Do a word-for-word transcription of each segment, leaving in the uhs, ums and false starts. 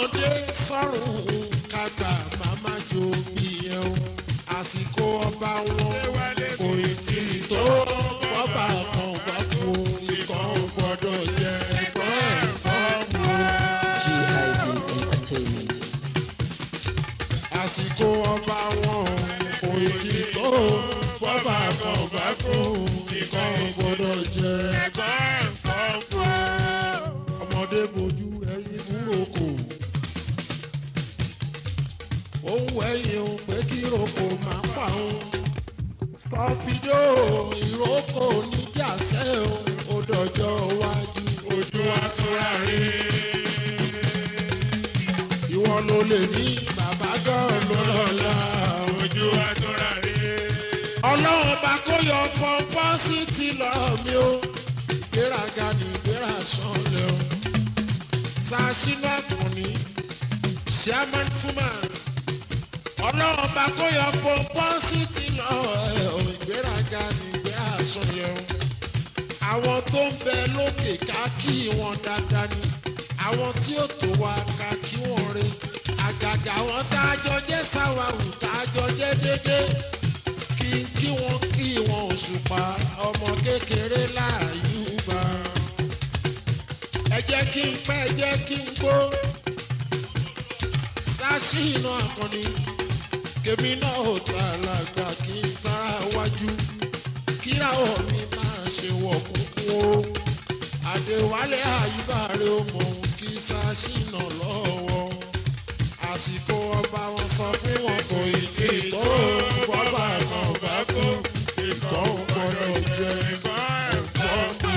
ọmọdé sọ̀rùn kàgbà màmá jo bí ẹ o àsìkò ọba wọn kò tí ì tó bọ́bà kan bá kú ikọ̀ gbọ́dọ̀ jẹ ẹ̀gbọ́n ẹ̀ fọ́ọ̀mù. G I D Entertainment. àsìkò ọba wọn kò tí ì tó bọ́bà kan bá kú ikọ̀ gbọ́dọ̀ jẹ ẹ̀gbọ́n ẹ̀ fọ́ọ̀mù. ọmọdé bojú ẹyin búroko òun ẹyin o pé kí roko máa pa òun kọfídó ìrókò níjàsẹ́ o ó dọjọ́ iwájú ojú àtúrà rí ìwọ ló lè ní bàbá gọ́ọ̀lù lọ́la ojú àtúrà rí. ọlọ́run bá kó yọ pọ́npọ́n sí ti lọ́ọ́ mi o ìgbéraga ní ìgbéra sọ́ọ̀lẹ̀ o sàṣínú àkànní chairman fuman ọlọ́run bá kó yọ pọ́npọ́n sí ti lọ́ọ́ ẹ̀ o ìgbéraga ní ìgbéra sọ́ọ̀lẹ̀ o àwọn tó ń bẹ lókè ká kí wọn dáadáa ni àwọn tí ó tó wá ká kí wọn re àgàgà wọn tá a jọ jẹ́ sáwàwù tá a jọ jẹ́ dédé kí kí wọn kí wọn òṣùpá ọmọ kékeré láàyùbá ẹ jẹ́ kí n pẹ́ ẹ jẹ́ kí n gbó Ṣàṣìnà Àkànní kèmí náà ò ta làgbà kí n tara wájú kíra ọ̀ mi máa ṣe wọ̀ kúnkún o Adéwálé Àyùbá rẹ̀ ó mọ̀ òun kí Ṣàṣìnà lọ́wọ́ àsìkò ọba wọn sọ fún wọn kò ì tí ì tó bọ́bà kan bá kú ikọ̀ ò gbọ́dọ̀ jẹ ẹ̀fọ́ mi.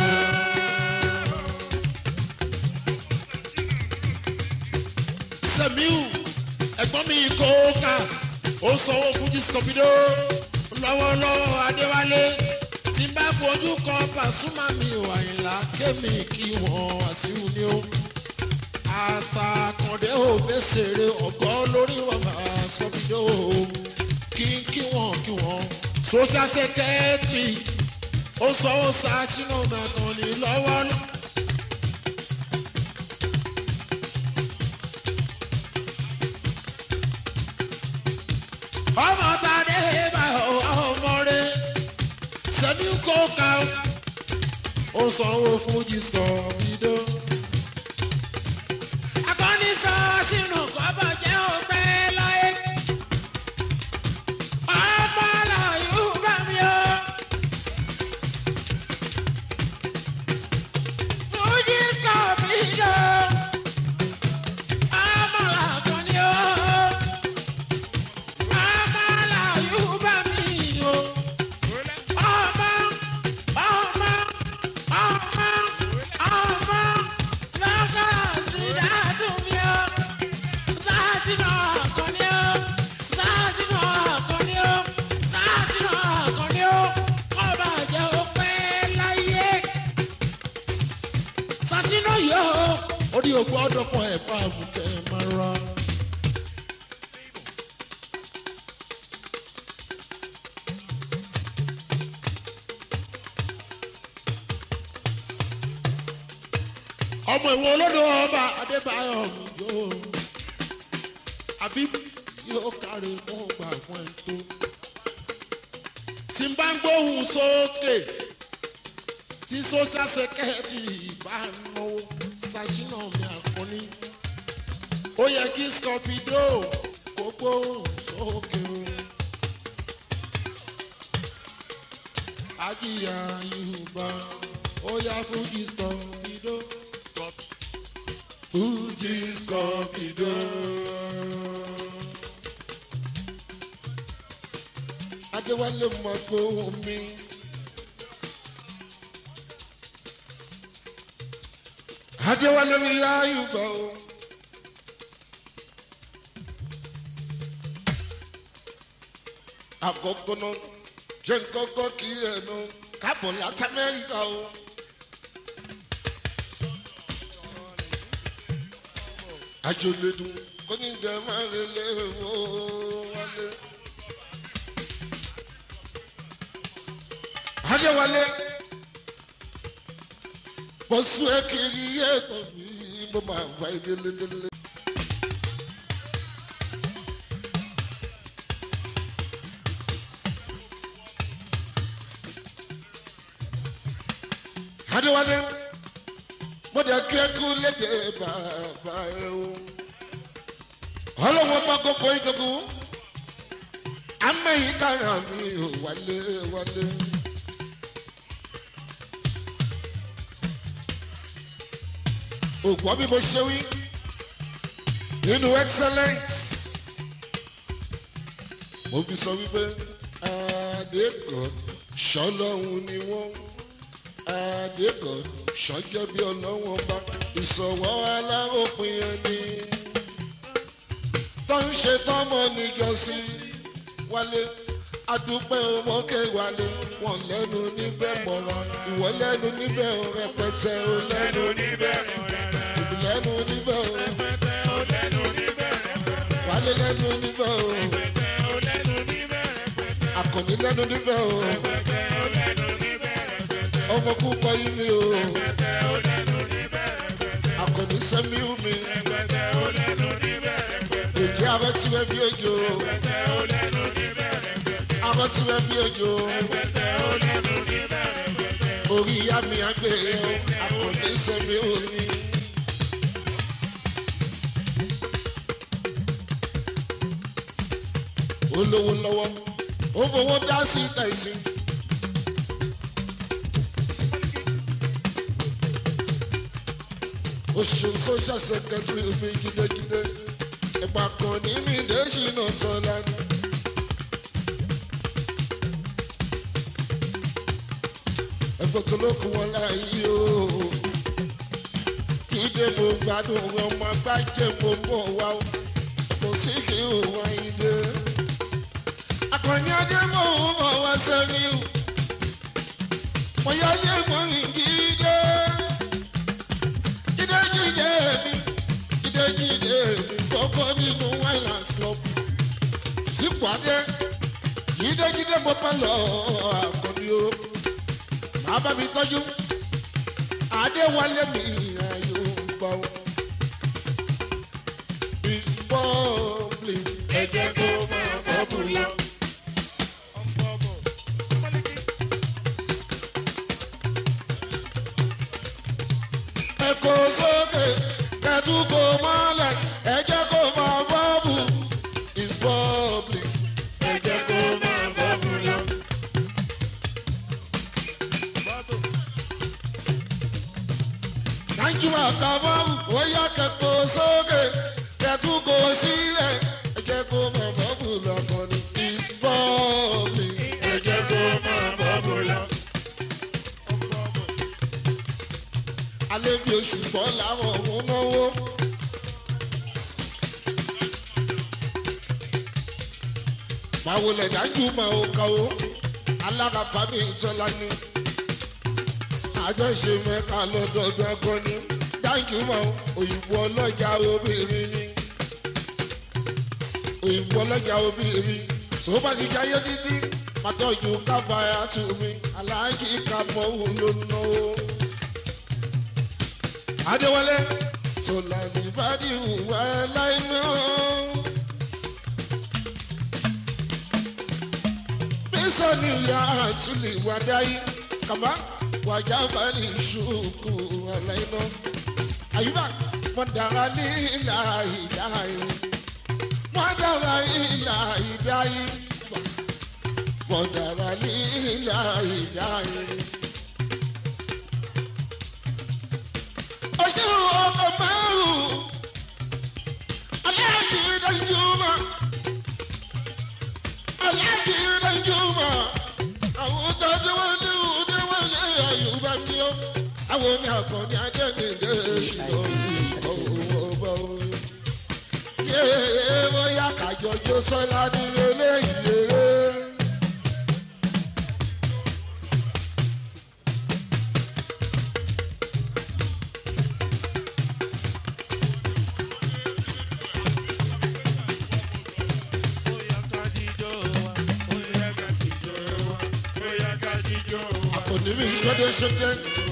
Sẹ̀míù ẹ̀gbọ́n mi kò ká ó sanwó fún Jísọ̀bídó lọ́wọ́lọ́wọ́ Adéwálé tí n bá fojú kan Pasuma mi ò Àyìnlá kémi kí wọ́n Wàsíù ni ó àtàkàndé ò bẹ́sẹ̀rẹ̀ ọ̀gọ́ lórí wọn máa Sọ̀bídó kí kí wọ́n kí wọ́n social secretary ó sanwó Ṣàṣìnà Àkànní lọ́wọ́lọ́wọ́. ọmọ tàdé bá ọmọ rẹ Sẹ̀míù kó ká ó sanwó fún Jísọ̀bídó. Àkànní Ṣàṣìnà kọ́bọ̀ jẹ́ òpẹ́ láyé ọmọ Àyùbá mi o. Fún Jísọ̀bídó ọmọ Àkànní o. Orí ògbó ọdọ fún ẹ̀fọ́ àbùkẹ́ máa ra. ọmọ ìwọ olódò ọba Adébáyọ̀ yóò àbí yóò kárí mọ́ gbà fún ẹ̀ tó. tí n bá ń gbóhùn sókè tí social secretary bá náwó Ṣàṣìnà mi Àkànní ó yẹ kí Sọ̀bídó kó gbóhùn sókè o. Ajíyà Yorùbá ó yá Fújì Sọ̀bídó Fújì Sọ̀bídó. Adéwálé mọ̀ gbóhùn mi. Adéwálé mi Àyùbá o. Àkọ́kọ́ náà jẹ́ nkọ́kọ́ kí ẹnu káàbọ̀ láti Amẹ́ríkà o. Àjòlédùn kò ní jẹ́ máa relé wo wálé. Adéwálé bọ́sù ẹ̀ kiri ẹ̀tọ́ mi bó máa fa ìdílé délé. Adéwálé mo dẹ̀ kí ẹ kú lédè bàbá ẹ o. Ọlọ́wọ́ bá gbogbo ìgbòho amẹ́yìn kára mi ò wálé wálé. Ògbọ́n bí mo ṣe wí nínú excellence mo fi sọ wípé Adékan ṣọlọ́hun ni wọ́n Adékan ṣọjọ́ bí ọlọ́wọ́n bá ìṣọ̀wọ́ aláròpin ẹni tó ń ṣe tọ́mọ níjọ́sí wálé adúpẹ́ ọmọkè wálé wọn lẹ́nu níbẹ̀ mọ̀ràn ìwọ lẹ́nu níbẹ̀ rẹpẹtẹ ó lẹ́nu níbẹ̀ lẹ́nu níbẹ̀ wálé lẹ́nu níbẹ̀ akọni lẹ́nu níbẹ̀ ọmọ púpọ̀ yìí mi o akọni sẹ́mi mi èjì àwọn tí wọ́n fi ojú àwọn tí wọ́n fi ojú orí ìyá mi àgbẹ̀ akọni sẹ́mi orí. Olówó lọ́wọ́ ó fowó dá sí tẹ̀sí. Oṣù social secretary mi gidigidi ẹ̀pà kan ní mi dé ṣìnà tọ́lá ní. Ẹ̀kọ́ tó ló kù wọn láàyè o. Kíde mo gbádùn ọmọ agbájẹ́ mo bọ̀ wá o. Kò sí kí n wá ilé. Akọni adé mo wọ̀ wá sẹ́yìn o. Mo yá yé mo rìn jíde. Jíde jíde mi. Jíde jíde mi. Kókó nínú Island Club. Sípàdé. Jíde jíde mo bá lọ àkọ́bí o. Màá bá mi tọ́jú. Adéwálé mi ayò gbọ́. It's public. Ẹ jẹ́ kó máa bọ́ bù lọ. Ẹ kó sókè, kẹ̀tù kó mọ́lẹ̀, ẹ jẹ́ kó máa bọ́ bù. It's public. Ẹ jẹ́ kó máa bọ́ bù lọ. Nàìjíríà kàbọ̀wù, ó yá kẹ̀kọ́ sókè, kẹ̀tù kó sílẹ̀, ẹ jẹ́ kó máa bọ́ bù lọ́kàn ní. It's public. Ẹ jẹ́ kó máa bọ́ bù lọ. Alẹ́ bí oṣù bọ́ làwọn òun náwó. Báwo lẹ̀ dájú máa ó kàwó? Alága fábí ìtọ́lá ni. Àjọṣe mẹ́ka lọ́dọọdún akọni. Dájú máa òyìnbó ọlọ́jà obìnrin ni. Òyìnbó ọlọ́jà obìnrin. Tó bá ti jáyé títí, pàtọ́jú káfáyà tù mí. Aláàjì ká mọ́ òun ló náwó. Adéwálé sọlá ní bàdí wà láìná. Bísọ̀ ní ìyá àtúlẹ̀ wà dáyé. Kàmá wàjà bàlí ṣùkú àláìná. Àyùbá mọ̀dàrà ní ìlà ìdáyé. Mọ̀dàrà ìlà ìdáyé. Mọ̀dàrà ní ìlà ìdáyé. Ọ̀ṣun ọkọ̀ márùn-ún, aláàjì Danjuma, aláàjì Danjuma, àwọn tó déwọ́lé déwọ́lé Àyùbá mi ó, àwọn ní àkànní Adénídé ṣìlọ ìkọ̀ owó bá orí. Yéé bóyá kàjọjọ sọ́lá ní eléyìí. Akọni mi ṣọdẹ ṣọdẹ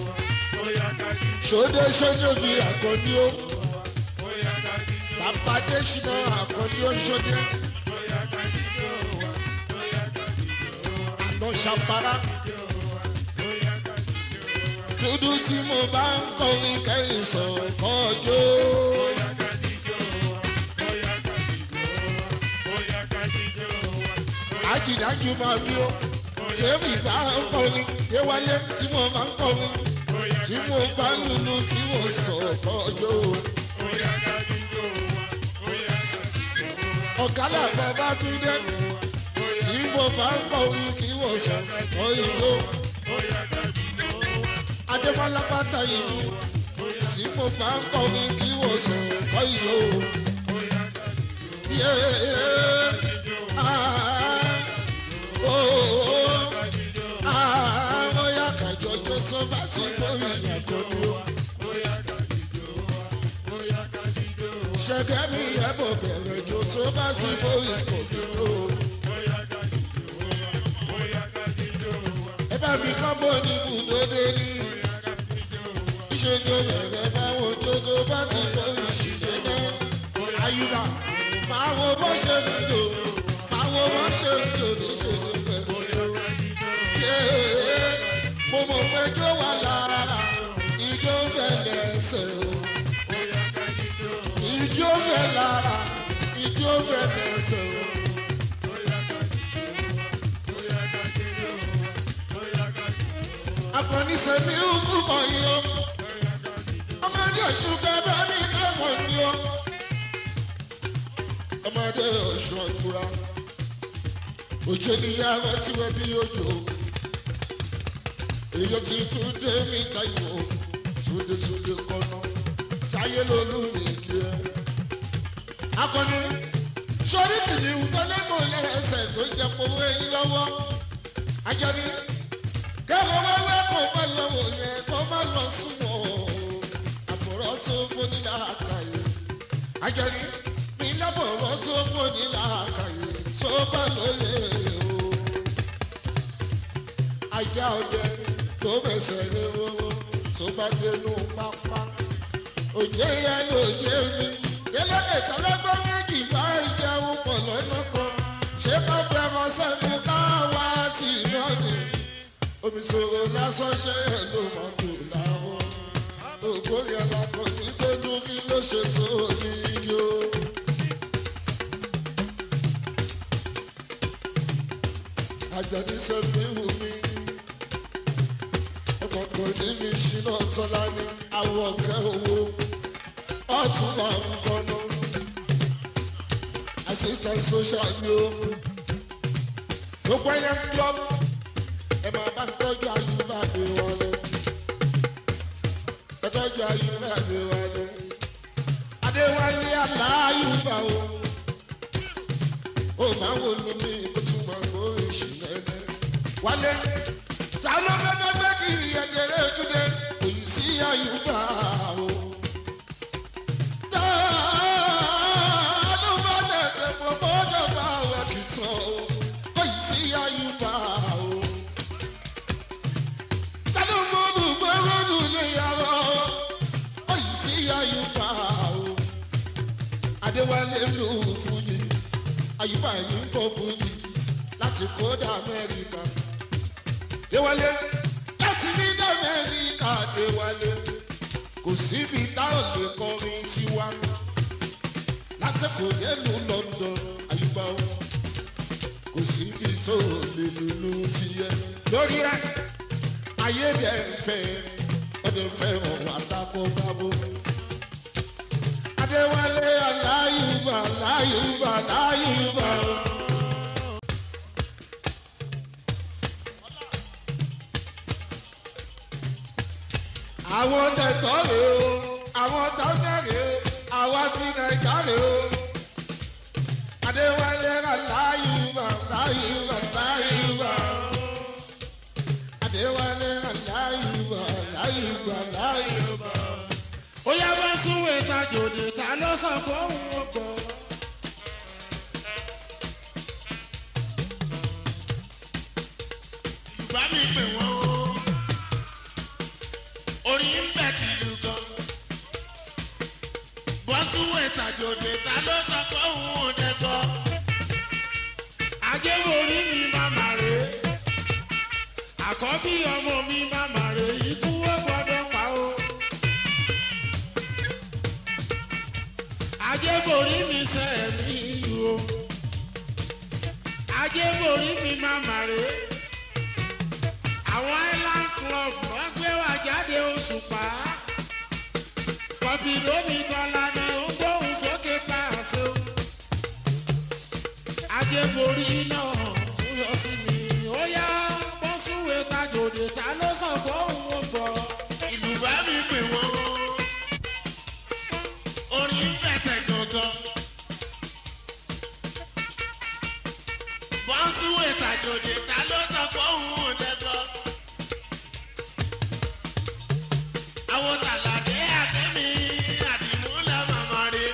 ṣọdẹ ṣọdẹ bí akọni ó bàbá Adésínà akọni ó ṣọdẹ àná ṣàpárá dúdú tí mo bá ń kọrin kẹ́yìn sọ̀rọ̀ kọjọ́. Bóyá ká jíjó wa, bóyá ká jíjó wa, bóyá ká jíjó wa. Àjìdájú máa bí ó. Sèmi bá ń kọrin, Déwálé tí mo bá ń kọrin. Tí mo bá lùlù kí mo sọ̀rọ̀ kọjọ́. Bóyá ká jíjó wa, bóyá ká jíjó wa. Ọ̀gá làbẹ̀ bá tún dé. Tí mo bá ń kọrin kí mo sọ̀rọ̀ kọjọ́. Bóyá ká jíjó wa. Adébọ́lá pátá yìí ni. Tí mo bá ń kọrin kí mo sọ̀rọ̀ kọjọ́. Bóyá ká jíjó wa. Yeah. Ah. Oh. Ah. Bóyá ká jọjọ sọ bá ti bóyá yàgò ni ó. Ṣẹ̀gẹ́ mi ẹ̀bọ̀ bẹ̀rẹ̀ jò tó bá sí bóyá kò dúró. Ẹ bá mi kọ́ bó ní ibùdókè ní. Ìṣèjọ bẹ̀rẹ̀ báwo tó tó bá ti bóyá ṣìṣẹ́ náà. Àyùbá máa wo bó ṣe ń jò, máa wo bó ṣe ń jò ní ìṣèjọ bẹ̀rẹ̀. Mo mọ̀ pé jó wà lára ijó bẹ̀rẹ̀ ẹsẹ̀ o. Ijó bẹ̀ lára ijó bẹ̀rẹ̀ ẹsẹ̀ o. Akọni sẹ́mi ugú kan yìí o. Ọmọdé ọ̀ṣun kẹ́bẹ́ ní kẹ́mọ̀ ni o. Ọmọdé ọ̀ṣun ọ̀gbùra. Òjò níyàwó tí wọ́n bí ojú. Èyí tí túndé mi táyò. Túndé túndé kọ́nà. Táyé lolú mi kí ẹ. Akọni sọ́rí kìnìún tó lẹ́nu lẹ́sẹ̀ tó jẹ́ kówó eyín lọ́wọ́. Ajani kẹ́kọ̀ọ́ wẹ́wẹ́ kó má lọ́wọ́ yẹn kó má lọ súnmọ́. Àbúrò tó fóni láàkàyè. Ajani mi lábọ̀rọ̀ tó fóni láàkàyè tó bá lóye o. Ajá ọdẹ tó bẹ̀sẹ̀ lé owó tó bá dénú pápá. Òjé yẹn ló yé mi. Délẹ́dẹ̀ tọ́lọ́gbọ́n méjì bá ìjẹun pọ̀ lọ́nà kan. Ṣé ká fẹ́ràn sẹ́nu ká wá sí iná ni? Omi sòrò lásán ṣe é ló máa kú láwọn. Ògbóni ẹ̀làkọ̀ ní tó dúkí ló ṣe tó ní yó. Àjàdí sẹ́fì wù mí. Ọkọ̀ọ̀kan ní mi ṣínà tọ́lá ní àwọ̀ ọ̀kẹ́ owó. Ọ̀tún máa ń kọ́nà. Assistant social ni ó. Gbogbo ẹyẹ ń club. Ẹ máa bá tọ́jú Àyùbá mi wọlé. Ẹ tọ́jú Àyùbá mi wọlé. Adéwálé Aláyùbá o. Ó máa wò lù mí kó tún máa gbó èṣù lẹ́lẹ́. Wálé sálọ bẹ́ẹ̀ kiri ẹ̀dẹ̀rẹ̀ dúdẹ. Òyì sí Àyùbá o. Táàlù bá tẹ̀tẹ̀ pọ̀ bọ́dọ̀ bá wà kìtàn o. Òyì sí Àyùbá o. Adéwálé ló fújì, Àyùbá yìí ń bọ̀ fújì láti kódà Amẹ́ríkà. Déwálé láti ní Amẹ́ríkà Déwálé kò síbi táwọn lè kọrin tiwa láti kò délùú London Àyùbá o kò síbi tó lè lùlù tiẹ̀ lórí ẹ̀ ayédè ń fẹ́ ọdẹ ń fẹ́ ọ̀wọ́ àtàkọ́ bábó. Adéwálé Aláyùbá Aláyùbá Aláyùbá o. Àwọn tẹ̀tọ́ rè o, àwọn tọ́tẹ̀ rè o, àwọn ti Nàìjà rè o. Adéwálé Aláyùbá Aláyùbá Aláyùbá o. Adéwálé Aláyùbá Aláyùbá Aláyùbá o. Ó yá bá súnwé tajòdè ta ló sọ fóun ọkọ̀. Yorùbá mi pè wọ́n o, orin ń bẹ̀ kìlú gan. Bọ́ súnwé tajòdè ta ló sọ fóun ọ̀dẹ́gbọ́. Ajéborí mi màmá rè é, àkọ́bí ọmọ mi màmá rè é, ikú wọ́pọ̀. ajébórí mi sẹ́mi o ajébórí mi màmá rè àwọn island club wọ́n gbé wa jáde Òṣùpá Scorpio mi tọ́lá ni ó gbóhùn sókè pàṣẹ o ajébórí náà tún yọ sí mi ó yá bọ́sùwé tajòdè ta ló sọ fóun ó gbọ́ ìlú bá mi pè wọ́n orin bẹ̀tẹ̀ gangan bọ́sùwé tajòdè ta ló sọ fóun ó lẹ́gbọ́ àwọn tàlàdé àtẹ́mi àdìmúlẹ̀ màmá rẹ̀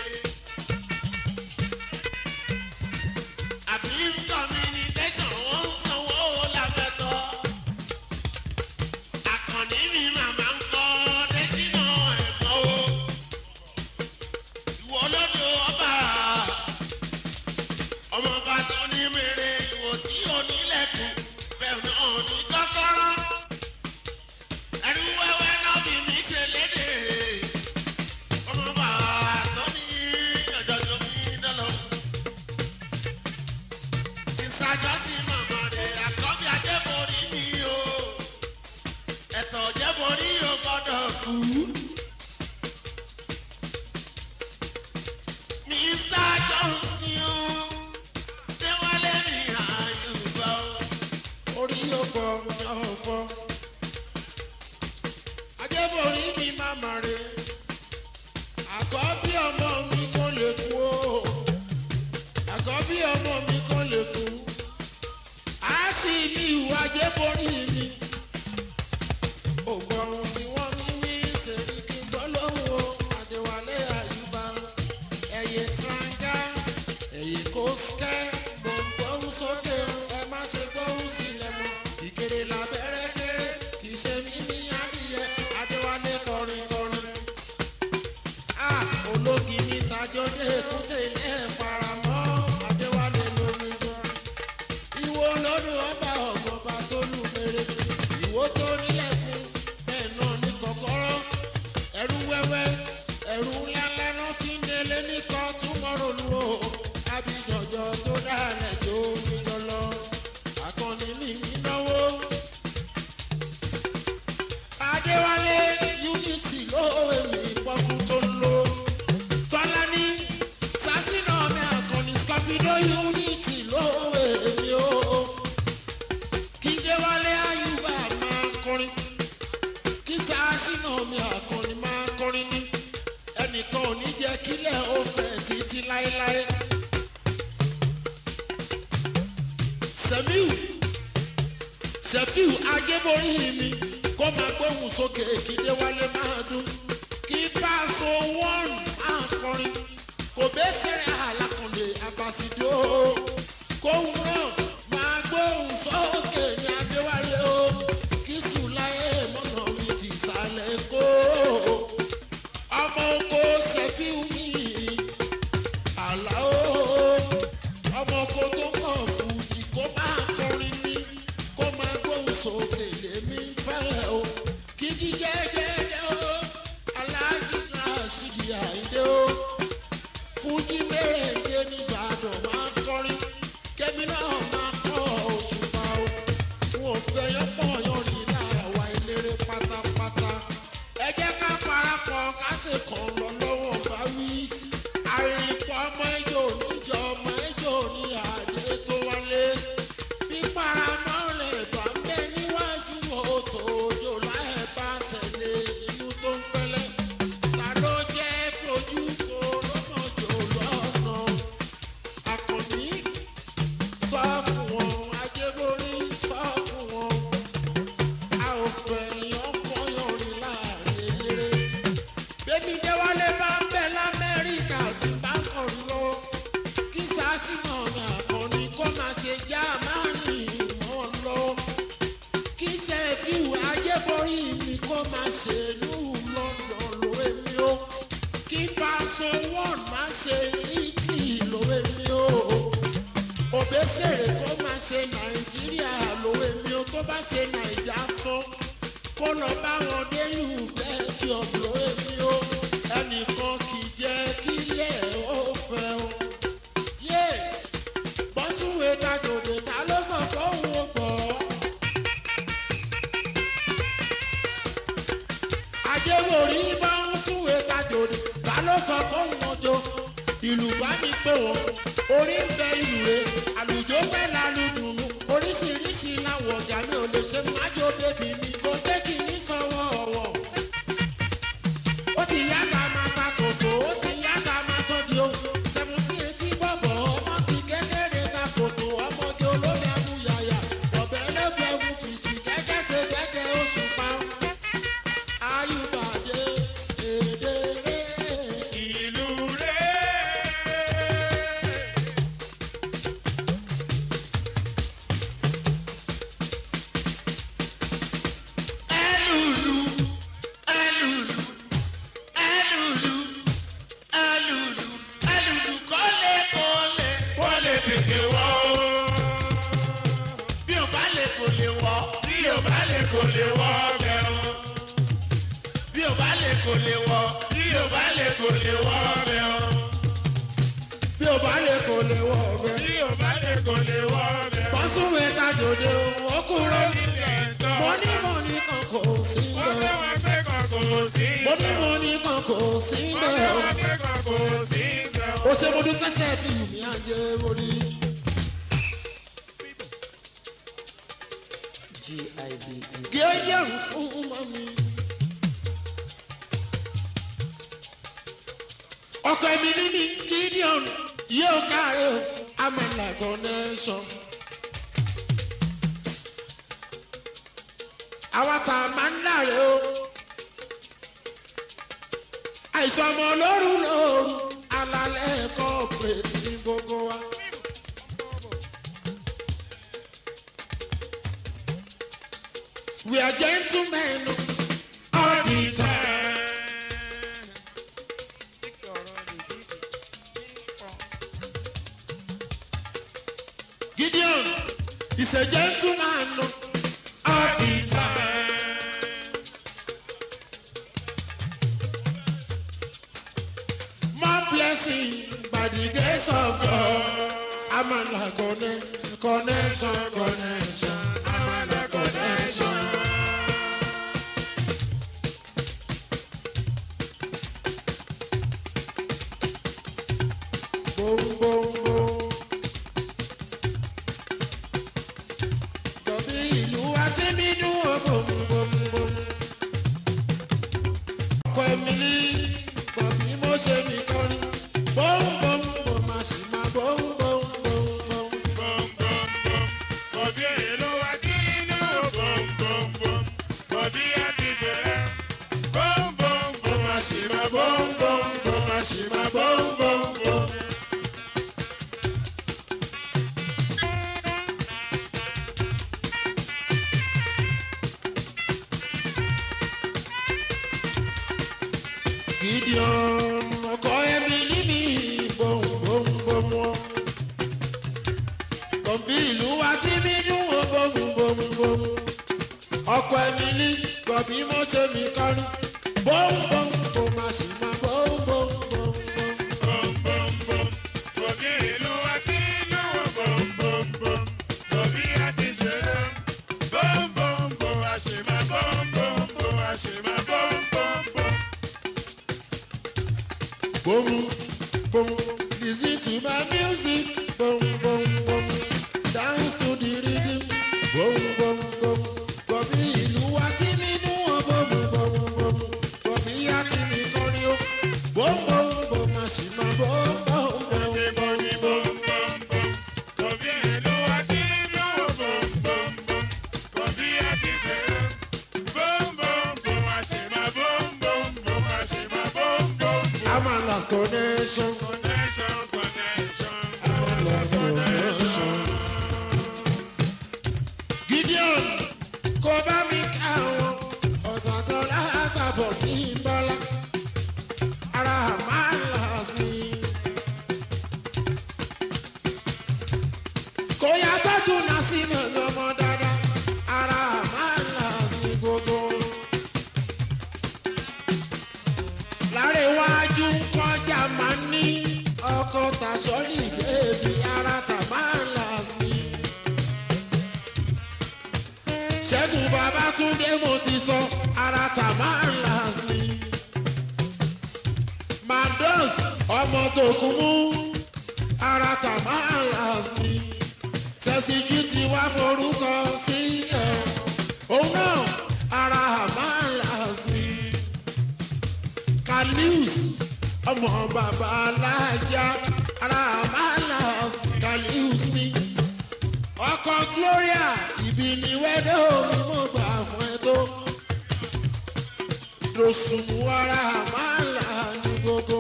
àbí communication wọ́n ń sanwó lábẹ́tọ̀ àkànní mi màmá ń kọ́ dẹ́sínà ẹ̀kọ́ o ìwọ olódò ọba ọmọọba tó ní mèrè ìwò tí ò nílẹ̀kùn bẹ́ẹ̀ náà ní kọ́kọ́rọ́ ẹ̀rú wẹ́wẹ́ náà bí mi ṣe lédè ọmọọba tó ní ọjọ́jọ́ mi dọ́lọ́ ìsàjọ́sí màmá rẹ̀ àkọ́bí ajẹ́borí mi o ẹ̀tọ́ jẹ́borí o gbọ́dọ̀ kú. Mister Johnson Déwálé mi àyùbá o. Orí ọ̀pọ̀ náà fọ́. Ajẹ́borí mi màmá rẹ̀ àkọ́bí ọmọ mi kò lè kú o. Àkọ́bí ọmọ mi kò lè kú. A sì ní ìwà ajẹ́borí mi. Ògbọ́n tí wọ́n ní wí ṣèlú kí n gbọ́ lóhùn o. Adéwálé àyùbá ẹ̀yẹ tranga ẹ̀yẹ kò skẹ́ mo ń gbóhùn sókè o. Ẹ má ṣe gbóhùn sílẹ̀ mọ́. Ìkéré lábẹ́rẹ́ kéré kì í ṣe mí ní adìyẹ. Adéwálé kọrin kọrin. A ológi mi tajọ́ dé èkúté ilé ẹ̀ paramọ́. Adéwálé lómi jọ. Ìwọ lọ́dún ọba ọ̀gbọ̀nba tó lù mèrè. Ìwọ tó nílẹ̀kùn bẹ́ẹ̀ náà ní kọ́kọ́rọ́. Ẹ̀rú wẹ́wẹ́ ẹ̀rú ńláńlá náà fi ń délé ní kọ́ túmọ̀rọ̀ lu o. Abijọjọ tó dálẹ̀ tó níjọ lọ. Akọni mi mi náwó. Adéwálé Unity ló èmi pọ́kú tó ń lò. Tọ́lá ní Sásínà mi àkànní Scorpio Unity ló èmi o. Kí Déwálé Àyùbá máa kọrin. Kí Sásínà mi àkànní máa kọrin ní. Ẹnìkan ò ní jẹ́ kílẹ̀ ó fẹ́ títí láéláé. Sẹ̀fíù Sẹ̀fíù Ajẹ́borí mi kó máa gbóhùn sókè kí Déwálé máa dún. Kí Paso One akọrin kò bẹ́sẹ̀ àlàkàndé àbàsídó. Kóhùn náà máa gbóhùn sókè ní Adéwálé o. Kí Sùláyé mọ́nà mi ti sàlẹ̀ kó. Ọmọ oko Sẹ̀fíù mi Àlàó. Ọmọ oko tó kàn fújì kó máa kọrin ní. Kó máa gbóhùn sókè lèmi ń fẹ́ o. Kí jíjẹ́ jẹ́jẹ́ o. Aláàjì Ràṣídì Àyìndé o. Fújì méje nìbàdàn máa kọrin. Kẹ́mi náà máa kọ́ Òṣùpá o. N ò fẹ́ yọ pọ̀ yọrin láàwá eléré pátápátá. Ẹ jẹ́ ká parapọ̀ ká ṣe kàn lọ lọ́wọ́ bá wí. Àrìnpọ̀ ọmọ ẹjọ́ níjọ ọmọ ẹjọ́ ní àdé tó wálé. Bí paramọ́ rẹ̀ bá ń bẹ níwájú mọ́tò òjò láì bá tẹ̀lé inú tó ń fẹ́lẹ́. Ta ló jẹ́ fojú kó lọ́mọdé lọ́nà? Àkànní sọ fún wọn, Ajẹ́borí sọ fún wọn. A ò fẹ́ yan pọ́nyọ̀rìn láàrin eléré. Bébí Déwálé bá ń bẹ l'Amẹ́ríkà tí bá ń kọrin lọ. Kí Sásínà mi àkànní kó máa ṣe já máa rìn mọ́ lọ. Kí Sẹ̀fíù Ajẹ́borí mi kó máa ṣe ìlú London lóore mi o. Kí Paso One máa ṣe Italy lóore mi o. Òbésèré kó máa ṣe Nàìjíríà lóore mi o. Tó bá ṣe Nàìjà kan kó lọ bá wọn délùú Belgium lóore mi o. Ẹnìkan kì í jẹ́ kílẹ̀ ó ìlú bá mi pé wọn orí ń bẹ ìlú rẹ àlùjọ pẹ́ lálùdùnú oríṣiríṣi láwọ̀ ọ̀gá mi ò lè ṣe májò bébì mi kò tẹ́kì ní sanwó ọ̀wọ̀. ó ti yá ká máa ta kòkó ó ti yá ká máa sọ́dí o seventy eighty bọ̀bọ̀ ọmọ ti kékeré ta kòtò ọmọge olómi amúyàyà ọ̀bẹ lẹ́bù ẹ̀wù tìtì kẹ́kẹ́ ṣe kẹ́kẹ́ oṣù pa ayúbàdé èdè rẹ̀ ìlú rẹ̀. ẹlùlù ẹlùlù ẹlùlù ẹlùlù ẹlùlù kọ́lé kọ́lé wọ́n lè tètè wọ́ o. bí o bá lè kò lè wọ́ bí o bá lè kò lè wọ́ ọbẹ̀ o. bí o bá lè kò lè wọ́ bí o bá lè kò lè wọ́ ọbẹ̀ o. bí o bá lè kò lè wọ́ ọbẹ̀. bí o bá lè kò lè wọ́ ọbẹ̀ o. Fọ́sùnwé tajòdè òun kúrò nílẹ̀ tán. mo ní mo ní kan kò sí wọ́n fẹ́ bẹ́ẹ̀ wọn pé kan kò sí. mo ní mo ní kan kò sí wọ́n bẹ́ẹ̀ fẹ́ o. wọn pé kan kò sí bẹ́ẹ̀ o. ó ṣe mo dúpẹ́ sẹ́ẹ̀tì mi à ń jẹ́ orí. G I B kí ó yẹ̀rù fún mọ́mi. ọkọ mi ní ní Gideon yóò káre o Amala connection. àwa tá a máa ń láre o àìsàn ọmọ lóru lóru alálẹ̀ ẹ̀kọ́ pé tí gbogbo wa. We are gentlemen all the time. Gideon is a gentleman all the time. More blessing by the grace of God. Amala connection, connection, connection. Amala connection. Boom, boom, boom. Bọ̀bí ìlú àti nínú o boom, boom, boom. Ọkọ Emily, bọ̀bí mo ṣe mi kọrin. Boom, boom, boom, a sì máa boom, boom, boom, boom. Bom, bom, bom. Bọ̀bí èlò wa kí inú bom, bom, bom. Bọ̀bí á ti bẹ̀rẹ̀. Bom, bom, bom, a sì máa bom, bom, bom, a sì máa bom, bom, bom. Gideon ọkọ Emily mi boom, boom, boom, boom. Bọ̀bí ìlú àti nínú o boom, boom, boom. Ọkọ Emily, bọ̀bí mo ṣe mi kọrin. Boom, boom, boom, a sì máa boom, boom, boom, boom. Bom, bom, bom. Bọ̀bí èlò wa kí inú bom, bom, bom. Bọ̀bí á ti bẹ̀rẹ̀. Bom, bom, bom, a sì máa bom, bom, bom, a sì máa bom, bom, bom. Boom, boom, listen to my music. Boom, boom, boom, dance to the rhythm. Boom, boom, boom, bọ̀bí ìlú àti nínú o boom, boom, boom. Bọ̀bí àti mi kọrin o. Boom, boom, boom, a sì máa boom, boom, boom, boom, boom. Bọ̀bí èlò wa kí inú bom, bom, bom. Bọ̀bí á ti bẹ̀rẹ̀. Bom, bom, bom, a sì máa bom, bom, bom, a sì máa bom, bom, bom. Amala's connection. Connection, connection. Amala's connection. Gideon kò bá mi ká wọn ọ̀tọ̀ọ̀tọ̀ lágbàfọ̀ kí n bọ́lá ara Amala's ni. Kò yá tọ́jú náà sí mi lọ́mọ dáadáa ara Amala's ni gbogbo. Láre iwájú kọjá máa ní ọkọ̀ tàṣọ́lì bèbí ara Amala's ni. Ṣẹ́gun Babátúndé mo ti sọ ara Amala's ni. Mandos ọmọ tó kú mú ara tàmáàlàs ni ṣẹ́sìkì tí wá forúkọ sílẹ̀ òun náà ara tàmáàlàs ni Kalius ọmọ bàbá alájà ara tàmáàlàs Kalius ni ọkọ Gloria ibi ni wẹ́dẹ́ omi mọ̀ gbà fún ẹ tó lọ́sùnmù ara tàmáàlàs ní gbogbo.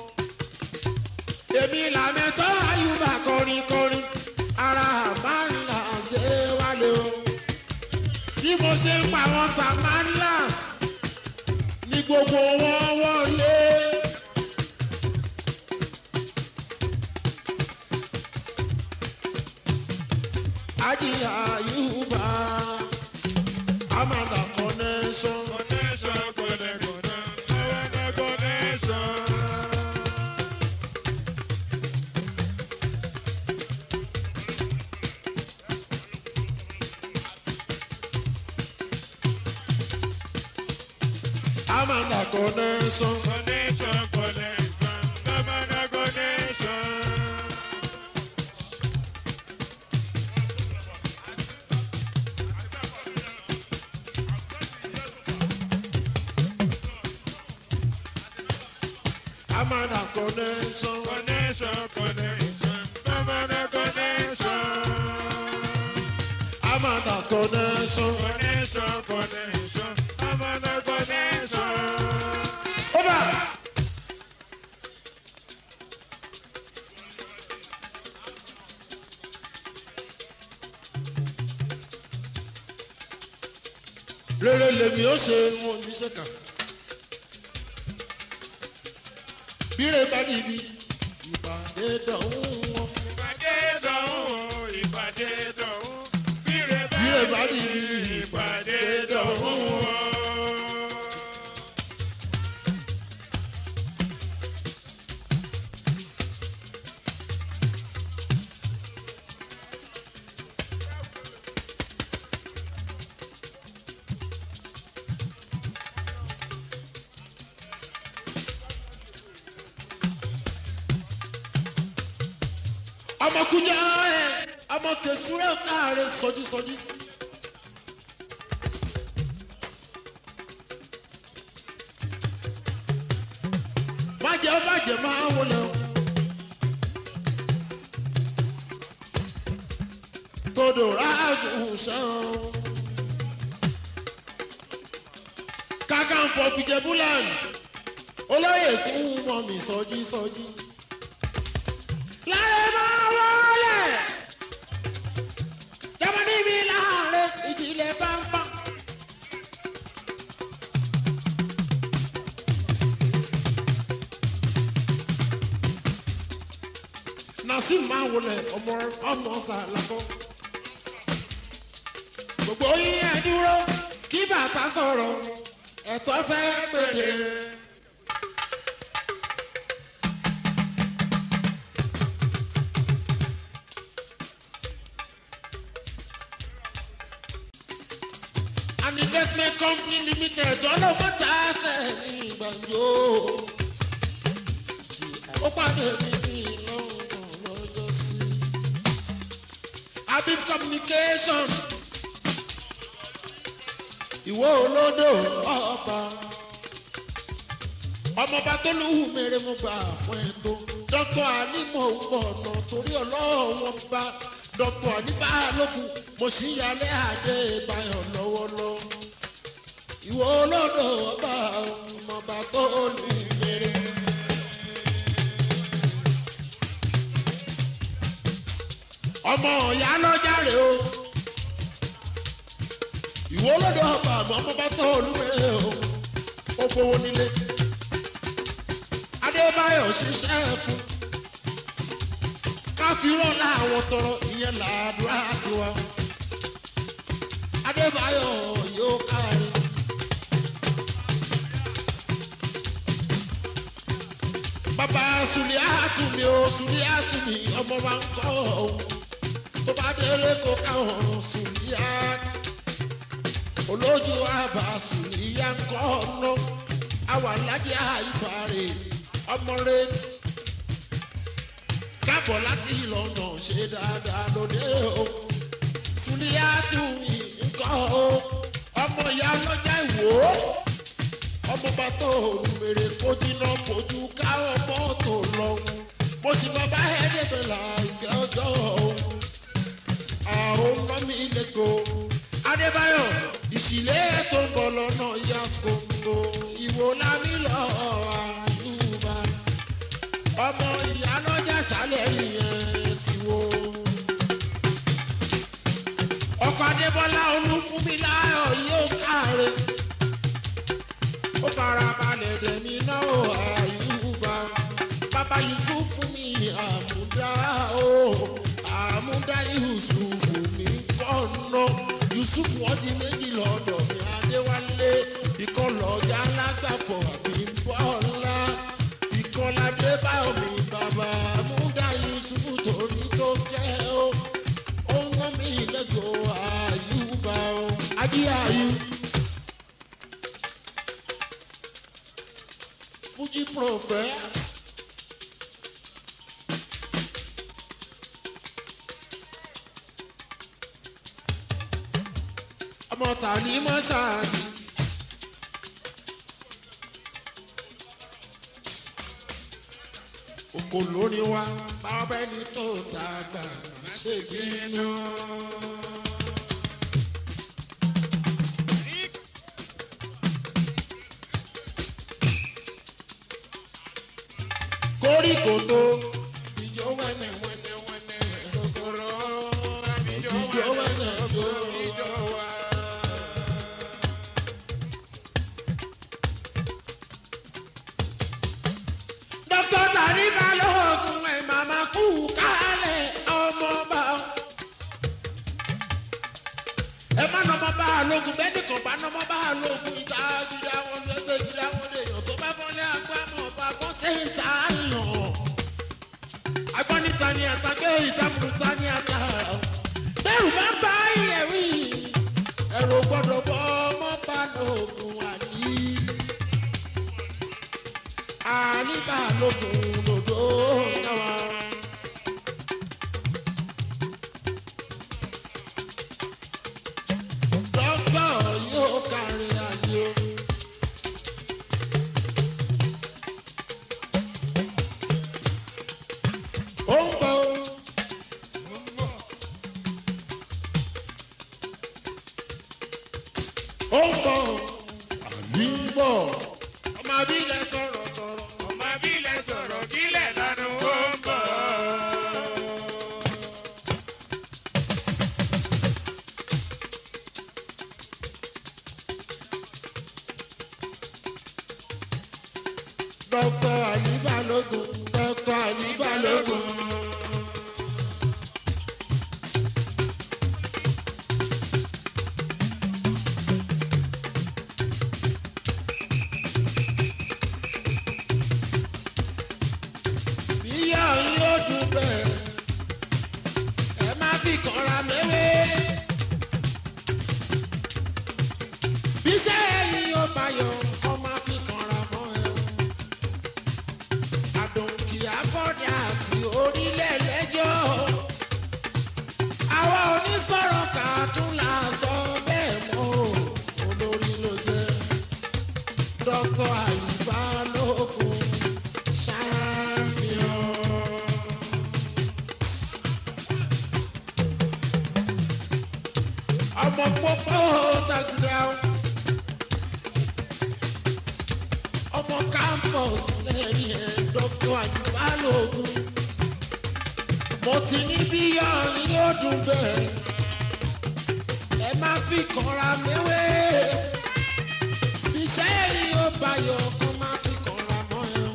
Èmi làmẹ́tọ́ àyùbá kọrin kọrin ara àmàlà ṣe wálé o. Bí mo ṣe ń pa wọn tàmánlàs ní gbogbo wọn wọlé. Ají àyùbá Amanda connection. Connection, connection, Amanda connection. Amanda connection. Connection, connection, Amanda connection. Amanda's connection. Connection, connection, Amanda connection. Amanda's connection. Connection, connection, Amanda connection. Over. Rere lèmi ó ṣe wọn ní ṣèkà. Bíre bá níbi ìpàdé dọ̀hún wọn. Ìpàdé dọ̀hún, ìpàdé dọ̀hún, bíre Bíre bá bá níbi níbi ìpàdé ìpàdé dọ̀hún dọ̀hún. wọn. Ọmọ kúnjẹ ẹ ọmọ kẹsùrẹ́ káàárẹ̀ sọjísọjí. Májẹ̀ bàjẹ́ máa wọlé o. Todò ráàgùn sàn. Kákàǹfọ̀ fìjẹ́búlàn olóyè fún mọ̀mí sọjísọjí. Láyé máa wọlé. Jọba níbi láàárẹ̀ ìjìnlẹ̀ pàmpá. Nàsí máa wọlé ọmọ ọmọ sàlákọ́. Gbogbo yín ẹ dúró kí bàtà sọ̀rọ̀ ẹ̀tọ́ fẹ́ pèlè. An investment company limited ọlọ́mọta ṣe ní ìgbàjọ. Ó pàdé mi ní London lọ́jọ́ sí. Habib communication. Ìwọ olódò ọba. Ọmọọba tó lù ú mèrè mo gbà fún ẹ tó. Dọ́kítọ̀ Ànímọ̀ ń bọ̀ ọ̀nà torí ọlọ́wọ́n bá. Dọ́kítọ̀ Àníbàálòkun mo sì yálé àdé báyọ̀ lọ́wọ́lọ́wọ́. Ìwọ olódò ọba ọmọọba tó lù ú mèrè. Ọmọ ọ̀yá lọ́jàre o. Ìwọ olódò ọba ọmọọba tó lù ú mèrè o. Ó gbowó nílé. Adébáyọ̀ ṣiṣẹ́ ẹ̀kú. Káfíràn láwọn tọrọ ìyẹn làdúrà tiwa. Adébáyọ̀ yóò kárí. Bàbá Sùlíàtù mi ò Sùlíàtù mi ọmọ wa ń kọ́ ọ́. Tó bá délé kó káwọn Sùlíàtù. Olójú àbá Sùlíà ń kọ́ ọ́nà. Àwọn alájẹ́ àìbàrè ọmọ rẹ̀ bọ̀ láti London ṣe dáadáa lóde o. Sùlíyàtù nǹkan o. Ọmọ ìyá ọlọ́jà ìwò. Ọmọ bá tó olùmèrè kó dínà kojú káwọn mọ́tò lọ. Mo sì lọ bá ẹ̀ẹ́dẹ́gbẹ̀lá ìgbẹ́ ọjọ́ o. Àwọn ọmọ mi lẹ́kọ̀ọ́. Adébáyọ̀ ìṣìlẹ̀ tó ń bọ̀ lọ́nà Yasco ìwò lámì lọ Àyùbá. Ọmọ ìyá lọ́jà sálẹ̀ nìyẹn ti wo. Ọkọ̀ Adébọ́lá Olúfúnmiláyọ̀ yóò káre. Ó fara balẹ̀ dẹ̀mí náà Àyùbá. Bàbá Yusuf fún mi àmúdá o. Àmúdá Yusuf mi kọ́nà. Yusuf wọ́n di méjì lọ́dọ̀ ní Adéwálé. Ìkọlọ̀ ọ̀yá alágbàfọ̀ àbí bọ́ọ̀lá. Ìkọládé báyọ̀ mi bàbá Àmúdá Yusuf torí tó kẹ́ o. Ó ń ná mi lẹ́gọ̀ọ́ Àyùbá o. Adé Àyù. Fuji Prophet. Ọmọ tàní mọ́ sáàni. Oko lórí wa, bàbá ẹni tó dàgbà ṣe bínú. Koríko tó ìjọ wẹ́nẹ̀ wẹ́nẹ̀ wẹ́nẹ̀ kòkòrò ìjọ wẹ́nẹ̀ tó ìjọ wá. Dókítà Tàrí Balógun ẹ̀ màmá kú kálẹ̀ ọmọ bá. Ẹ má nọmọ bá a lógun bẹ́ẹ̀ nìkan bá nọmọ bá a lógun ìta jíjẹ àwọn ẹsẹ̀ jíjẹ àwọn èèyàn tó bá fọ́lé agbámọ̀ bá gbọ́ sẹ́yìn tá a yàn. Agbọ́nita ni àtàkẹ́ ìdámúta ni àtà. Bẹ́ẹ̀rù bá ń bá ìyẹ̀wì. Ẹ̀rù gbọ́dọ̀ bọ́ ọmọ bá lóògùn àní. Àní bá lóògùn lòdò náà. Dókítà yóò kárí àjò. Ó ń bọ̀. Ó ń bọ̀. Àní ń bọ̀. Ọmọ abílẹ̀ sọ̀rọ̀ sọ̀rọ̀. Ọmọ abílẹ̀ sọ̀rọ̀ kílẹ̀ lánàá ó ń bọ̀. Dókítà Àní Balógun. Dókítà Àní Balógun. Ìyá yín ó dùn bẹ́ẹ̀. Ẹ má fi kanra mẹ́wé. Bí sẹ́yìn yóò bá yọ, kọ́ má fi kanra mọ́ ẹ. Àdùnkì àfọ́dà àti orílẹ̀ lẹ́jọ́. Àwa onísọ̀rọ̀ kàtún là sọ bẹ́ẹ̀ mọ́ o. Olórí ló jẹ́. Dókítà Àní Balógun champion. Ọmọ pópó tàgùdà. Ọmọ campus lẹ́yìn ẹ̀ Dókítà Àní Balógun. Mo ti ní bí yọ̀ọ̀yìn yóò dùn bẹ́ẹ̀. Ẹ má fi kanra mẹ́wé. Bí sẹ́yìn yóò bá yọ kó má fi kanra mọ́ ẹ.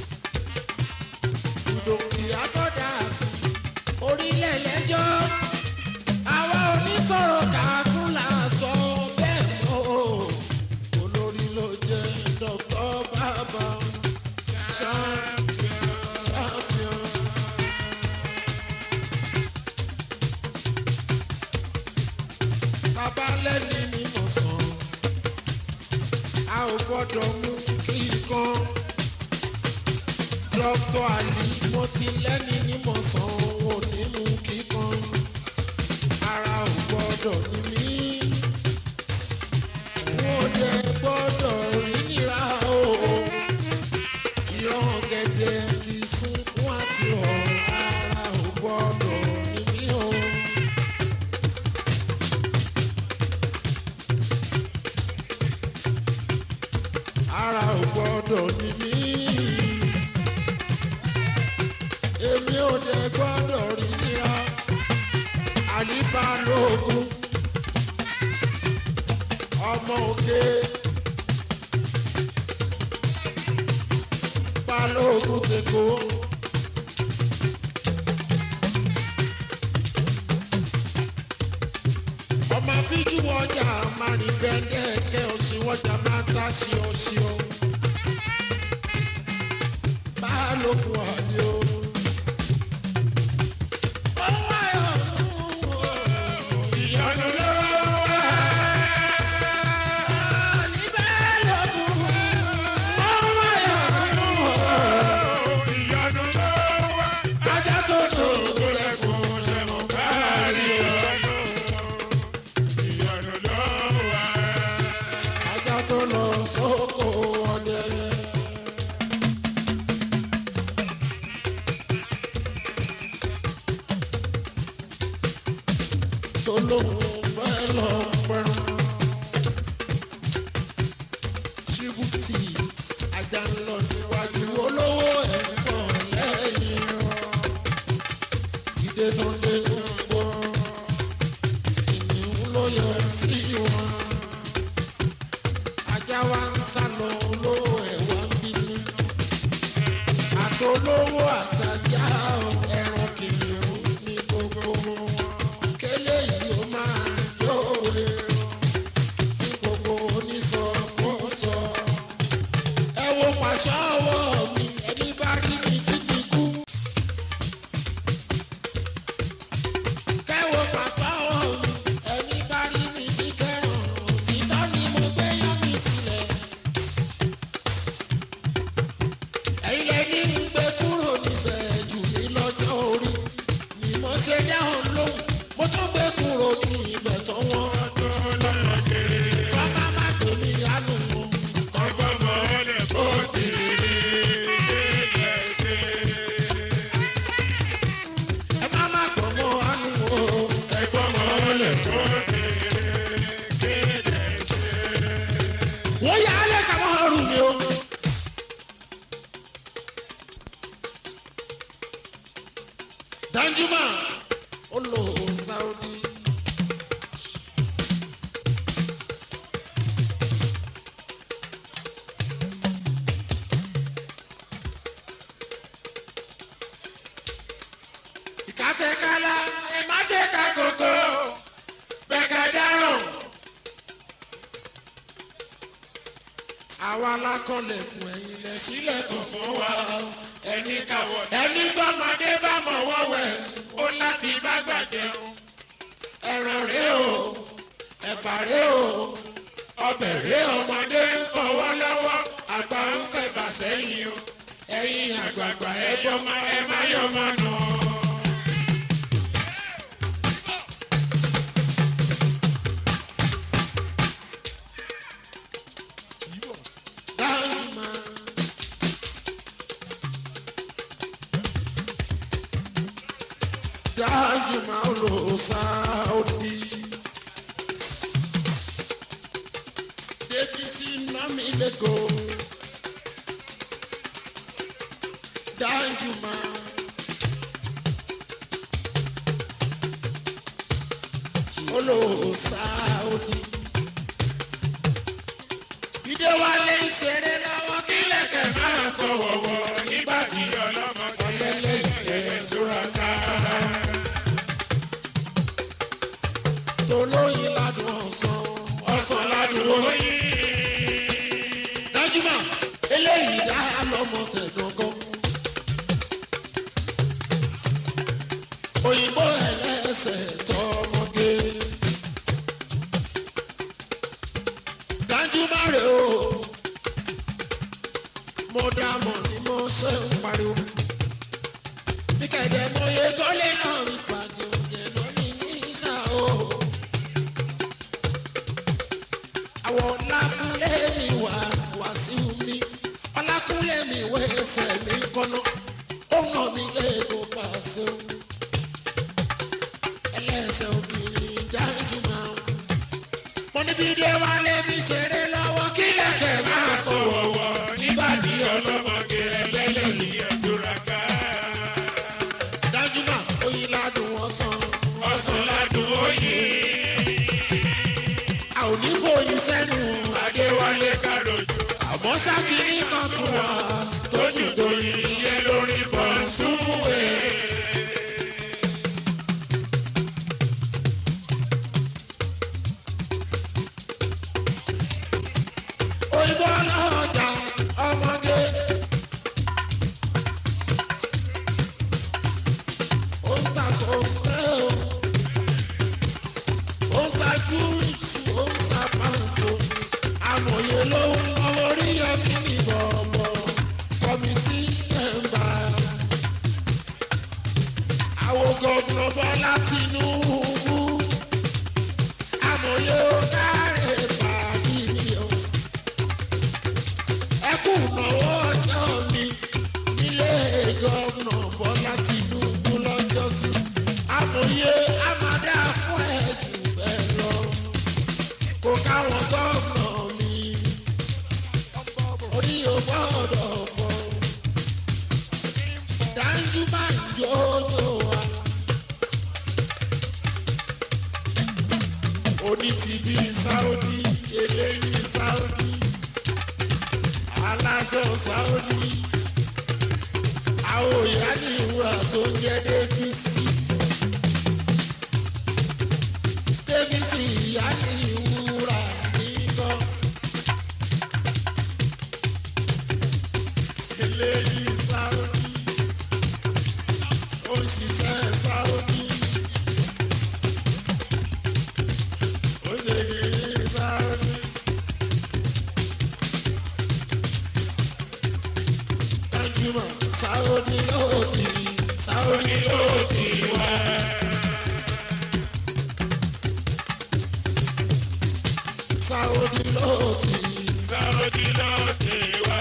Ìdòkì àbọ̀dà àti orílẹ̀ lẹ́jọ́. Àwa onísọ̀rọ̀ kàtún là sọ bẹ́ẹ̀ mọ́ o. Olórí ló jẹ́ Dókítà Bàbá champion. champion. Bàbá lẹ́ni ni mo sàn. A ò gbọ́dọ̀ mú kí nǹkan. Dókítà Àní mo ti lẹ́ni ni mo sàn. gbọ́dọ̀ ní mí. Èmi ò dẹ̀ gbọ́dọ̀ rí níra. Àlíbálógún ọmọ òkè Balógun tèkó. Ọmọ fíjú ọjà máa rí bẹ́ẹ̀dẹ́ẹ̀kẹ́ òsì ọjà máa ń tà sí ọsí o. Balógun àlè o. Ìyanu ló wá. Àlíbálógún. Ọmọ ìyanu o. Ìyanu ló wá. Ajá tó dòdò rẹ̀ kò ṣe mọ̀ káàrí ìyanu. Ìyanu ló wá. Ajá tó lọ sóko ọdẹ. Tolóhùn fẹ́ lọ pẹ̀rù. Ṣíbùtì ajá ń lọ níwájú olówó ẹ̀ ń bọ̀ lẹ́yìn. Ìdè tó dé gbogbo ìníhùn ló yẹ sí wọn. Ajá wa ń sá lọ olówó ẹ̀ wá ń bínú. Àtolówó àtàjà ẹran kìnìún ní gbogbo wọn. Kélé yìí ó máa jóore fún gbogbo onísọkúsọ. Ẹ wo pàṣẹ ọwọ́ mi, ẹni bá rí mi fi ti kú. Kẹ́ wo pàṣẹ ọwọ́ mi, ẹni bá rí mi fi kẹ́ràn. Òtítọ́ ni mo gbé yán mi sílẹ̀. Ẹ̀yin lẹ ní ń gbé kúrò níbẹ̀ jù mí lọ́jọ́ orí. Ni mo ṣe dáhùn lóhùn, mo tún gbé kúrò ní ibẹ̀ tó wọ́n. Kọ́ má má tó mi yánu wọn. Kọ́gbọ́n mọ́ lẹ̀ bó ti rí kéde ṣe. Ẹ má má gbọ́ mọ́ àánú wọn. Kẹ́gbọ́n mọ́ lẹ̀ bó ti rí kéde ṣe. Wọ́n yà á lẹ̀ kàwọn ọ̀rùn mi o. Danjuma ó lọ Saudi. Ìkàtẹ́kálá ẹ má jẹ́ ká kókó bẹ́ẹ̀ka dáràn. Àwa lákọ̀lẹ̀kùn ẹ̀yìn lẹ̀ sílẹ̀kùn fún wa. Ẹni káwọ̀ ẹni tọ́mọdé bá mọ̀ wọ́wẹ̀ ó láti bá gbàjẹ́ o. Ẹran rèé o, ẹ̀bà rèé o, ọbẹ̀ rèé ọmọdé ń fọwọ́ lọ́wọ́, àgbà ń fẹ̀bà sẹ́yìn o. Ẹ̀yin àgbààgbà ẹ bọ́ máa ẹ má yọ̀ máa nà. Danjuma. Danjuma ó lọ Saudi. Débísí Nami lẹ́kọ̀ọ́. Danjuma. Ó lọ Saudi. Ìdè wa lè ṣeré lọ́wọ́ kí lẹ́kẹ̀ máa sọ wọ̀wọ̀ nígbà tí ọlọ́mọ ọlẹ́lẹ́ ìfẹ́ túraká. Tolóyin ládùn ọ̀sán, ọ̀sán ládùn oyin. Danjuma eléyìí dá lọ́mọ tẹ̀ gangan. Òyìnbó ẹlẹ́sẹ̀ tọmọge. Danjuma rè o, mo dá mọ̀ ni mo ṣe ń pariwo. Bí kẹ̀dẹ̀ mo yẹ tó lé náà mi pàdé oúnjẹ lónìí ní ìṣá o. Àwọn Ọlákúnlé mi wà wá sí mi. Ọlákúnlé mi wọ ẹsẹ̀ mi kọ́nà. Ó nà mí lẹ́ẹ̀kọ́ pàṣẹ o. Ẹlẹ́sẹ̀ obìnrin Danjuma. Mo ní bí dé wálé mi ṣeré lọ́wọ́ kí lẹ́kẹ̀ máa sọ wọ̀wọ̀ nígbà tí ta kọ̀ọ̀sẹ́ o. Ó ń ta júùsì, ó ń ta pàǹkó. Amòye ló ń lọ orí ẹ̀mí ní bọ̀bọ̀. Kọ́mítì mẹ́mbà. Àwọn gọ́ọ̀nà Bọ́lá Tinúbú. Amòye ó kárẹ̀ bàbí mi o. Ẹkú náwó ọjọ́ mi nílé gọ́ọ̀nà Bọ́lá Tinúbú lọ́jọ́ sí. Amòye Amadé fún ẹ̀ jù bẹ́ẹ̀ lọ. Kò káwọn gọ́ọ̀nà mi. Orí o gbọ́dọ̀ fọ́. Dájú máa ń yóò wá. Oní ti bí Sáúdí, eléyìí Sáúdí, aláṣọ Sáúdí, àwọn ìyá ní ìwúrà tó ń jẹ́ Débísì. Débísì ìyá ní ìwúrà nìkan. Eléyìí Sáúdí, òṣìṣẹ́ Sáúdí. Sáúdí ló ti Sáúdí ló ti wá. Sáúdí ló ti Sáúdí ló ti wá.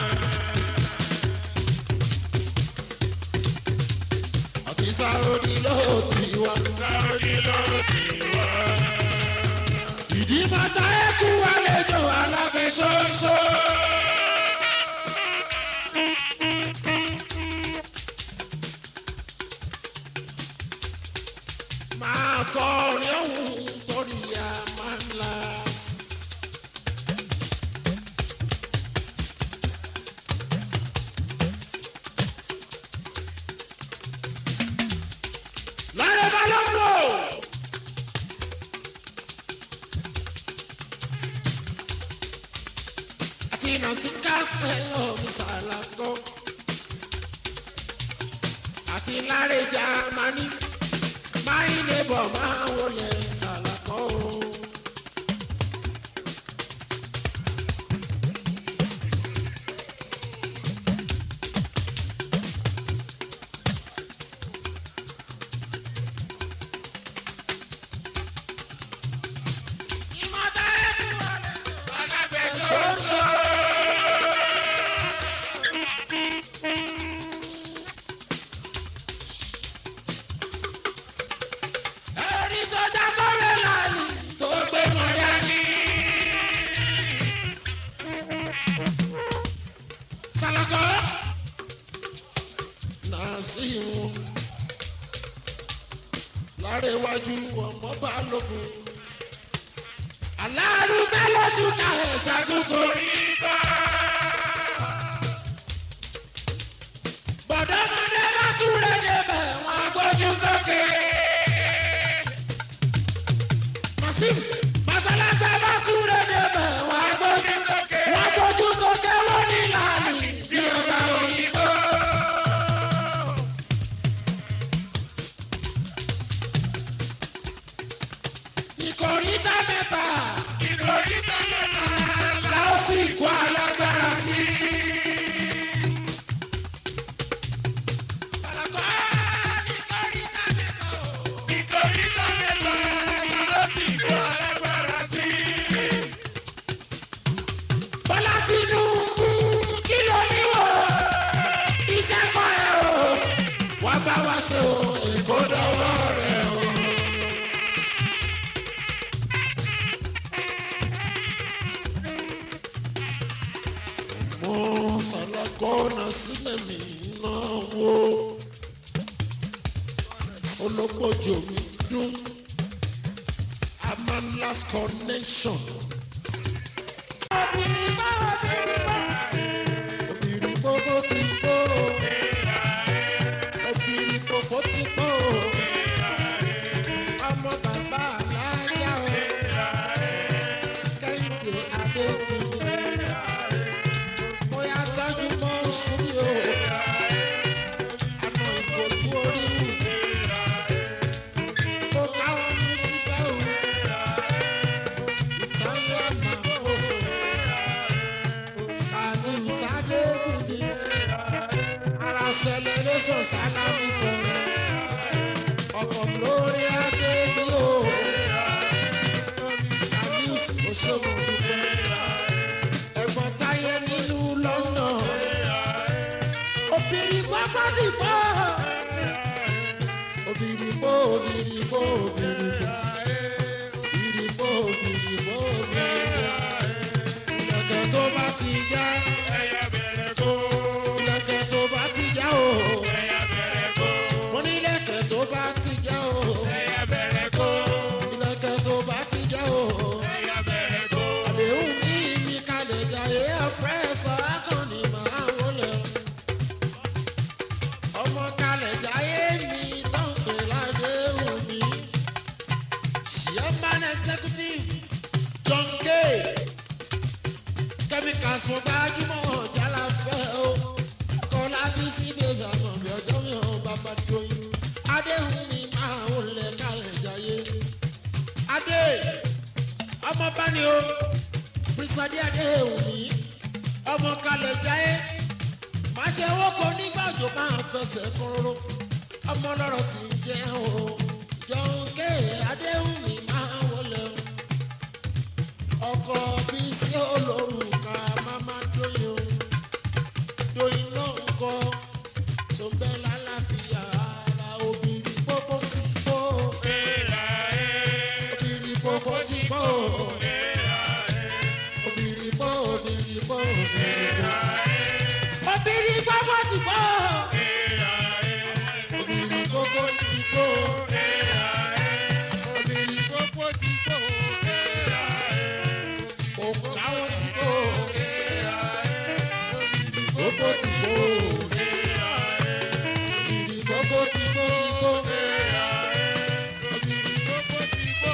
Àti Sáúdí ló ti wá. Sáúdí ló ti wá. Ìdí bàtà ẹ̀kú àlejò alábẹ́sọ̀sọ̀. Kọrin ọ̀hún torí a máa ń la. Láyé balógun. Àti Nàṣíkà pẹ̀lú Sàlàkọ́. Àti Láre Jámánì. My neighbor máa wọlé Sàlàkọ́ o. Ìmọ̀ta ẹ̀kú wọlé alábẹ́sọ̀sọ̀. Lárẹ̀wájú ọmọ Balógun. Alárùgbẹ́ lọ́sùn ká ẹ̀ ṣàkóso ìgbà. Bọ̀dọ́mọdé bá súré débẹ̀ wọ́n gbójú sókè. Màsíf bàgbàlagbà bá súré débẹ̀ wọ́n gbójú sókè. Wọ́n gbójú sókè lónìí lánìí bí ọba òyìnbó. Ìkòríta mẹ́ta. Ìkòríta mẹ́ta. Láò sì kó alágbára sí. Sàlàkọ́ ìkòríta mẹ́ta o. Ìkòríta mẹ́ta. Láò sì kó alágbára sí. Bọ́lá Tinúbú kí ló ní wò? Iṣẹ́ kọ́ ẹ o. Wá bá wa ṣe o. Èkó dọ́wọ́ rẹ̀ o. Sàlàkọ́nà sílẹ̀ mi náà wò. Ológbòjò mi dún. Amanlas connection. Obìnrin bá obìnrin bá. Obìnrin gbogbo ti gbó. Obìnrin gbogbo ti gbó. Ọmọ bàbá alájà o. Kẹ́hìndé Adébíyí. Bóyá dájú mọ́ sórí o. Àná ìkòlù orí. ọkọ̀ lórí adé mi o. Àmì òṣèlú dúpẹ́. Ẹ̀gbọ́n táyé nílùú London. Obìnrin pápá dìbò. Obìnrin bò obìnrin bò obìnrin bò. Obìnrin bò obìnrin bò obìnrin. Ìlẹ̀kẹ̀ tó bá ti já. Ẹyẹ bẹ̀rẹ̀ kó. Ìlẹ̀kẹ̀ tó bá ti já o. Ẹyẹ bẹ̀rẹ̀ kó. Mo ní ìlẹ̀kẹ̀ tó bá ti já o. Ẹyẹ bẹ̀rẹ̀ kó. Ìlẹ̀kẹ̀ tó bá ti já o. Ẹyẹ bẹ̀rẹ̀ kó. Àdéhùn ní mi kalẹ̀ jayé ọ̀pẹ́sọ̀ akọni máa wọlé. Ọmọ kalẹ̀ jayé mi tán pè ládéhùn mi. Chairman executive John K. Chemicals fún gbajúmọ̀ jálàfẹ́ o. Kọ́lá bí sí bèbí àmọ̀ bí ọjọ́ mi ò bàbá dóyún. Adéhùn mi máa wọlé kalẹ̀ jayé. Adé ọmọ bá ní o. Bírísádé Adéhùn mi ọmọ kalẹ̀ jayé. Máa ṣe owó kan nígbà òjò máa fẹsẹ̀ kúrúrú. Ọmọ lọ́rọ̀ tí ń jẹ́ o. John K. Adéhùn mi máa wọlé o. Ọkọ̀ bí sí olórùka máma dóyin o. Dóyin náà ń kọ́ sọ́bẹ̀ lálàáfíà ara obìnrin gbogbo ti fọ́. Obìnrin gbogbo ti fọ́. Obìnrin gbọ́ obìnrin gbọ́ obìnrin gbọ́. Obìnrin gbogbo ti fọ́. Obìnrin gbogbo ti fọ́. Obìnrin Gbogbo ti kó. òkú káwọn ti fọ́. Gbogbo ti fọ́. Obìnrin gbogbo ti fọ́ ti fọ́. Gbogbo ti kó.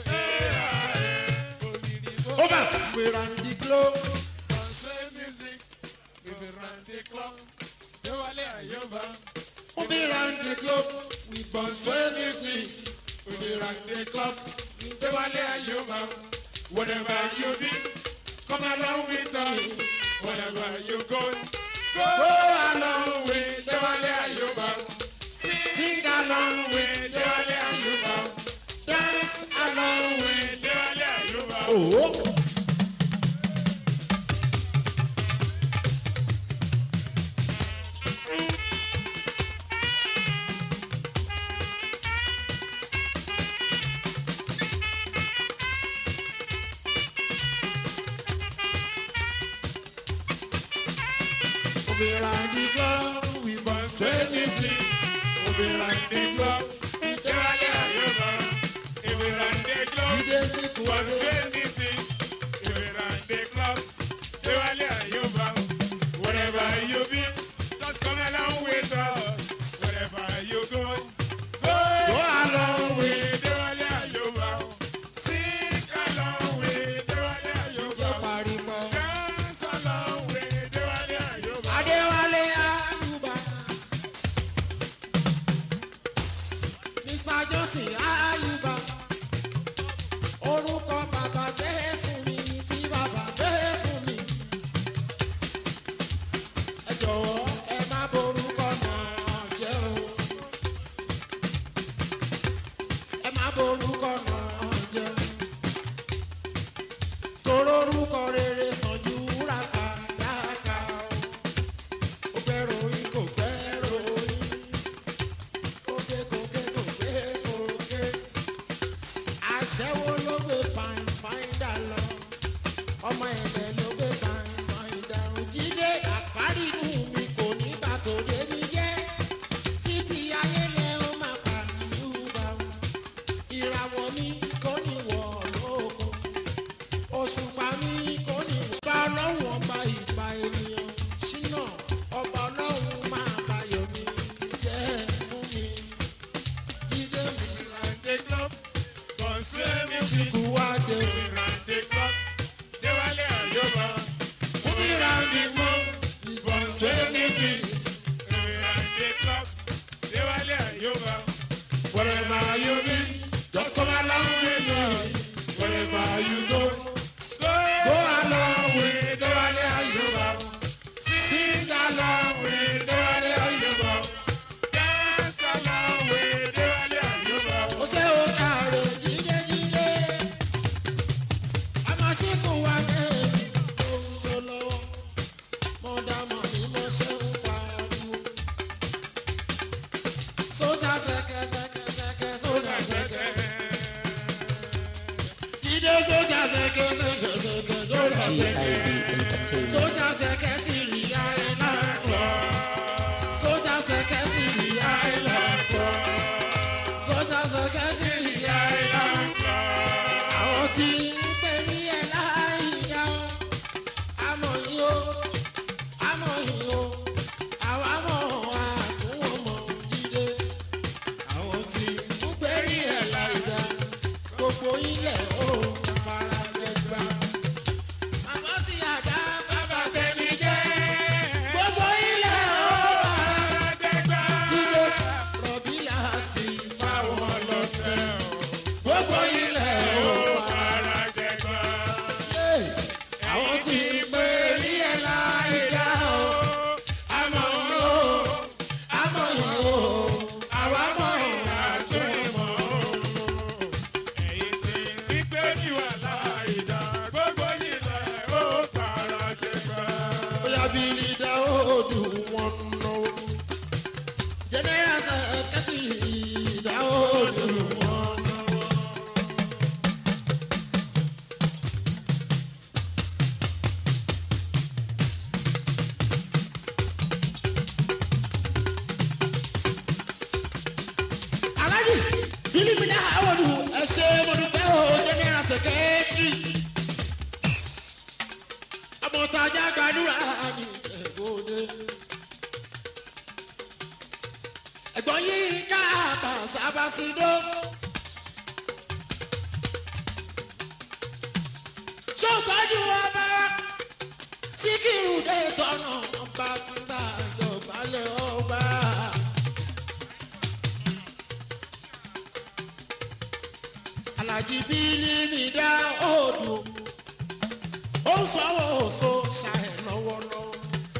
Over. We're on the globe. Say music, we be round the clock. Dewale Ayoba, We round the globe. We burn sway music. we be round the clock. Dewale Ayoba, whatever you be, come along with us. Whatever you go, go along with Dewale Ayoba. Sing along with Dewale Ayoba. Dance along with Dewale Ayoba. Oh. We round the globe. We burn sway music. We round the clock. Dewale Ayoba. We round the clock. We dey sick One one day. train missing, you will run the clock. Dewale Ayoba, wherever you be, just come along with us. Wherever you go, go along with Dewale Ayoba. Sing along with Dewale Ayoba. Yẹ pariwo. Dance along with Dewale Ayoba. Adéwálé Ayuba. Mister Johnson Ayuba. Orúkọ bàbá gbé fún mi tí bàbá gbé fún mi. Ẹ jọ̀wọ́ ẹ má borúkọ náà jẹ́ o. Ẹ má borúkọ náà jẹ́ o. Torórúkọ rere sàn ju wúrà fàdákà o. Ó fẹ́ ròyìn kò fẹ́ ròyìn. Kókè kókè kókè kókè. Aṣẹ́wó ló gbé pàǹfàìdà lọ. Ọmọ ẹ̀lẹ́ ló gbé pàǹfàìdà. Òjídé àparí inú mi kò nígbà tó dé mi jẹ́. Títí ayé lẹ́ ó máa pa Yorùbá o. Ìràwọ̀ mi kò ní wọ̀ lóko. Òṣùpá mi kò ní wọ̀. Ọba ọlọ́run ọba ìgbà ènìyàn. Ṣínà ọba ọlọ́run máa bayọ̀ mi jẹ́ fún mi. Jídé mi Run the clock, come sway music. kú wá dé. We run the clock. Dewale Ayoba, We round the globe. We burn sway music. we run the clock. Dewale Ayoba. Wherever you be, just come along with me. Wherever you go, go along with Dewale Ayuba. Sing along with Dewale Ayuba. Dance along with Dewale sẹ́kẹ́tìrì àìláńkà. Àwọn tí ń pè ní ẹ̀ láìdá o. Àmọ̀ yìí o, àmọ̀ yìí o. Àwọn àmọ̀ àtúwọ̀n mọ̀ jíde. Àwọn tí ń pè ní ẹ̀ láìdá. Gbogbo ilẹ̀ o fara lẹ́gbà. Màmá ti àdá bàbá tẹ̀mí jẹ́. Gbogbo ilẹ̀ o fara lẹ́gbà. Jíde rọ̀bì láti fáwọn lọ́tẹ̀. Gbogbo ilẹ̀ o fara lẹ́gbà. Àwọn tí ń pè ní ẹ̀ láìdá o. Àmọ̀ yìí o, àmọ̀ yìí o. Àwọn àmọ̀ àtúwọ̀n mọ̀ o. Ẹ̀yin tí ń gbé ní wàhálà ìdá gbogbo yìí lẹ̀ ó para jẹgbà. Oya bili da odu wọn nọ. General Secretary da odu wọn nọ. Alhaji bili mi da odu ẹ ṣé mo dúpẹ́ o General Secretary. Àmọ̀tajà gbàdúrà ní ìjẹ̀bọ̀dé. Ẹ̀gbọ́n yìí ká bàṣàbàṣìdó. Ṣọ́ọ̀tọ́jú ọba Síkírù dé tọ̀nà ọba tí ń bá ìjọbalẹ̀ ọba. Àlàjì bílí mi dá òòlù. Ó ń sọ́wọ́ òṣò ṣàì lọ́wọ́lọ́wọ́.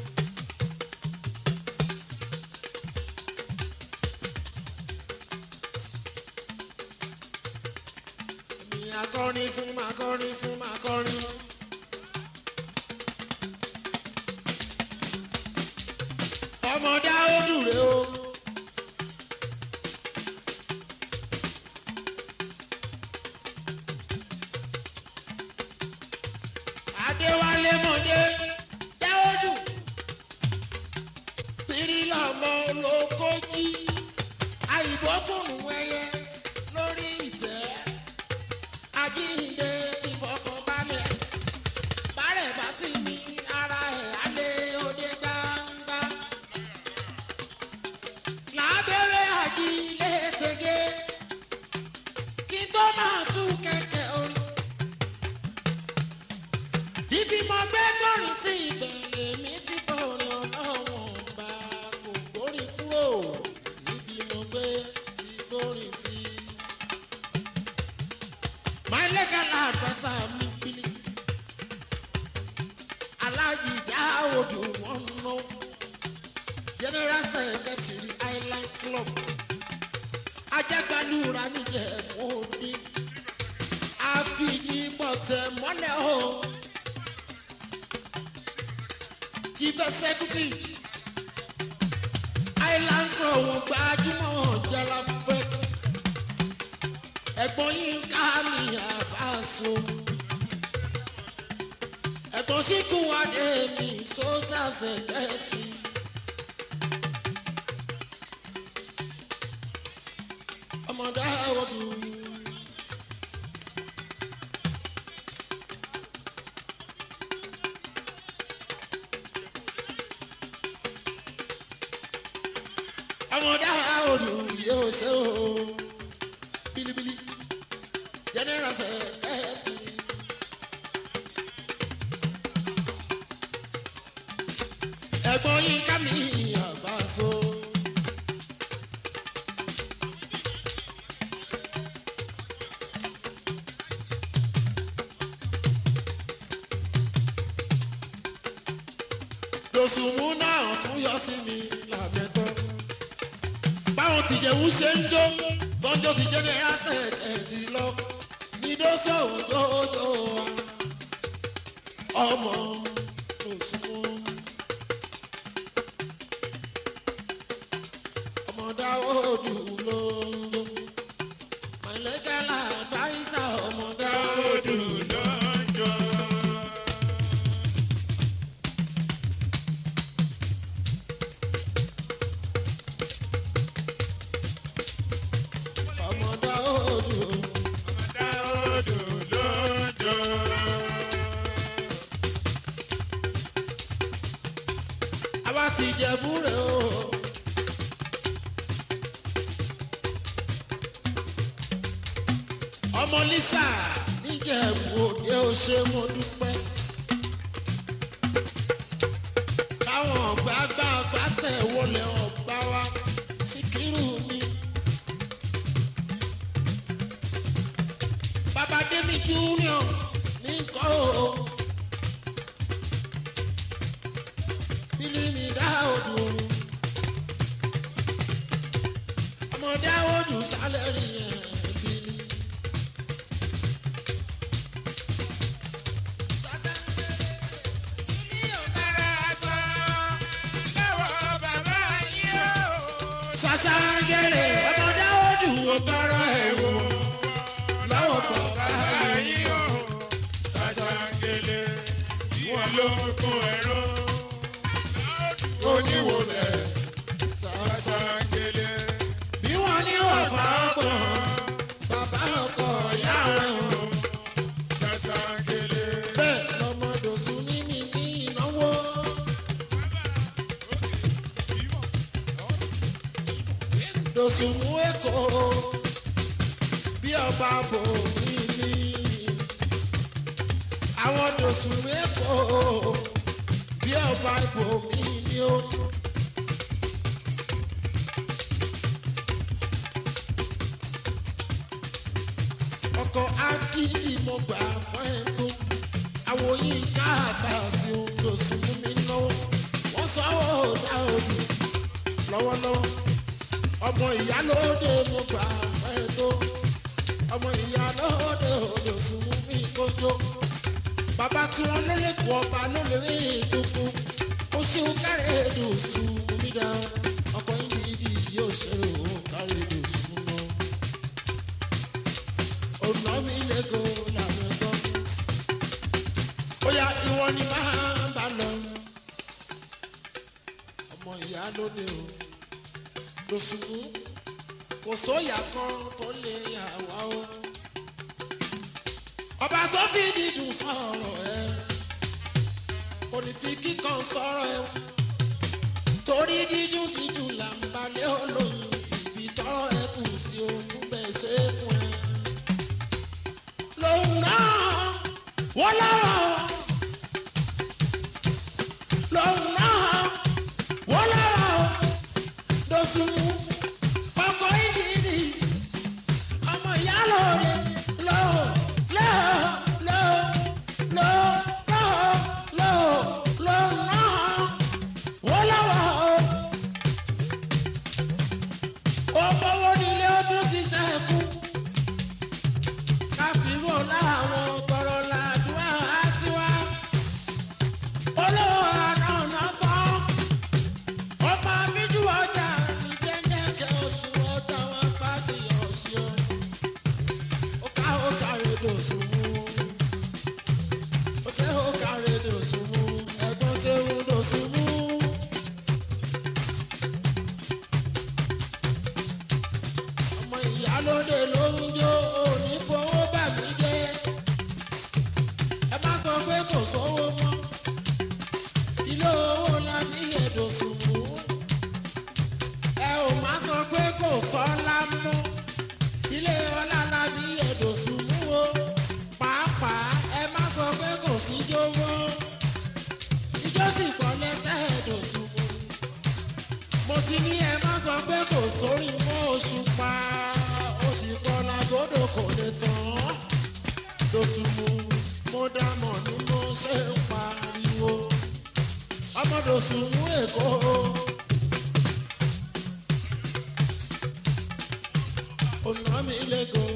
Èmi akọrin fún makọrin fún makọrin. Ọmọ Dáúdù rè o. Adéwálé mọ̀dé Dáúdù. Pírí lọ́mọ olókojì. Àìbọ́kùnrin ẹyẹ lórí ìtẹ́. Àjíǹde ti fọkàn balẹ̀. Bárẹ̀ bá sì ní ara ẹ̀ alẹ́ òde gbangba. Lábẹ́rẹ́ àjílé tege. Kí tó máa tú kẹ̀kẹ́ olú. Ibi mo gbé gbọ́rin sí ìbẹ̀rẹ̀ mi ti bọ̀rẹ̀ ọlọ́wọ̀n bá kò gbórin kúrò. Ibi mo gbé ti gbórin sí. My legal adviser mi bili. Alhaji Dáúdù wọn nọ. General Secretary Island Club. Ajagbalura níjẹ̀bú òde. Àfìdí bọ̀tẹ̀ mọ́lẹ̀ o. Chief Executive Island Club wọn gbajúmọ̀ jẹ́la fẹ́. Ẹ̀gbọ́n yín ká mi àbáṣọ. Ẹ̀gbọ́n síkú adé mi social secretary. Ọmọ Dáúdù. Ọmọ Dáúdù yóò ṣe o. Bilibili General Secretary. Ẹ̀gbọ́n yín ká mi àbáṣọ. Dòsùnmù náà tún yọ sí mi làbẹ́tọ́. Báwọn tìjẹ̀wù ṣe ń jó tọ́jọ́ ti General Secretary lọ ní dóṣò òjòjò wa. Ọmọ Dòsùnmù. Ọmọ Dáúdù ló ń lò. My legal adviser ọmọ Dáúdù ló ń jọ. Ọmọ ti Jẹ̀bú rẹ̀ o. ọmọ Lísà níjẹ̀bú òde ó ṣe mo dúpẹ́. káwọn gbàgbàgbà tẹ̀ wọlé ọba wa Síkírù mi. bàbá Démi Júnior ní kọ́ o. bílí mi Dáòdù ọmọ Dáòdù sálẹ̀ rí yẹn bílí. Sàṣàngẹ̀lẹ̀ ọmọ Dáòdù ò tọrọ ẹ̀ wò lọ́wọ́ bàbá yìí o. Sàṣàngẹ̀lẹ̀ wọn ló kún ẹ̀rọ oníwò bẹ̀. Sàṣàngẹ̀lẹ̀ bí wọ́n ní wọ́n fà á pọ̀ bàbá ọkọ̀ ìyá rẹ̀ o. Sàṣàngẹ̀lẹ̀ bẹ́ẹ̀ lọmọ Dòsùn ní mi ní ìnáwó. Dòsùn mú Èkó bí ọba bò mí ní. àwọn Dòsùn mú Èkó bí ọba bò mí ní o. ọkọ̀ ágídì mo gbà fún ẹ tó. àwọn yìí ká àbá sí ohun Dòsùn mú mi náwó. wọ́n sọ ọ́ Dáòdù lọ́wọ́lọ́wọ́. ọmọ Ìyálóde mo gbà fún ẹ tó. ọmọ Ìyálóde Dòsùn mú mi kójó. bàbá tí wọ́n lélẹ́kọ̀ọ́ ọba ló lè rí ìdókòó. ó ṣe ó kárẹ̀ Dòsùn mú mi dá. ọkọ̀ ìdí yóò ṣe ó kárẹ̀ Dòsùn náà. ọ̀nà mi lẹ́kọ̀ọ́ làwọn ẹ̀kọ́. ó yá ìwọ ni máa bá lọ. ọmọ Ìyálóde o. Dòsùn mú kò sóyà kan tó lè yà wá o. ọba tó fi dídùn sọ̀rọ̀ ẹ kò ní fi kíkan sọ̀rọ̀ ẹ torí dídùn dídùn là ń balẹ̀ olóyún ibi tọ́rọ̀ ẹ kù sí ogún bẹ́ẹ̀ ṣe é fún ẹ. lòun náà wọ́n lọ́wọ́ lòun náà wọ́n lọ́wọ́ Dòsùn mú ọkọ̀ ìdílé ọmọ Ìyálóde lọ́wọ́ lọ́wọ́ lọ́wọ́ lọ́wọ́ lọ́wọ́ lọ́wọ́ náà wọ́n lọ́wọ́ ó bọ́wọ́ nílé ó tún ti ṣẹ́kù káfíńrò láwọn tọrọ làdúrà á sí wá olówó àná tán ọmọ fíjú ọjà ìgbẹ́ndẹ́kẹ́ oṣù ọjà wọn fàájì ọ̀ṣọ́ ó ká ó kárẹ̀ Dòsùn mú ó ṣe ó kárẹ̀ Dòsùn mú ẹ̀gbọ́n ṣe ń Dòsùn mú. ọmọ Ìyálóde ló ń jó òní fowó bà mí jẹ́ ẹ má sọ pé kò sówó mọ́ ilé owó la ní Dòsùn mú ẹ ò má sọ pé kò sọ́lá mọ́ ilé ọlá la ní Dòsùn mú o pàápàá ẹ má sọ pé kò síjó mọ́ ijó sì pọ̀ lẹ́sẹ̀ Dòsùn mú mo ti ní ẹ má sọ pé kò sórí mọ́ Òṣùpá oṣù kan lágbódò kò lè tán Dòsùn mú mo dámọ̀ ní mo ṣe ń pariwo ọmọ Dòsùn mú Èkó. ọ̀nà mi lẹ́kọ̀ọ́.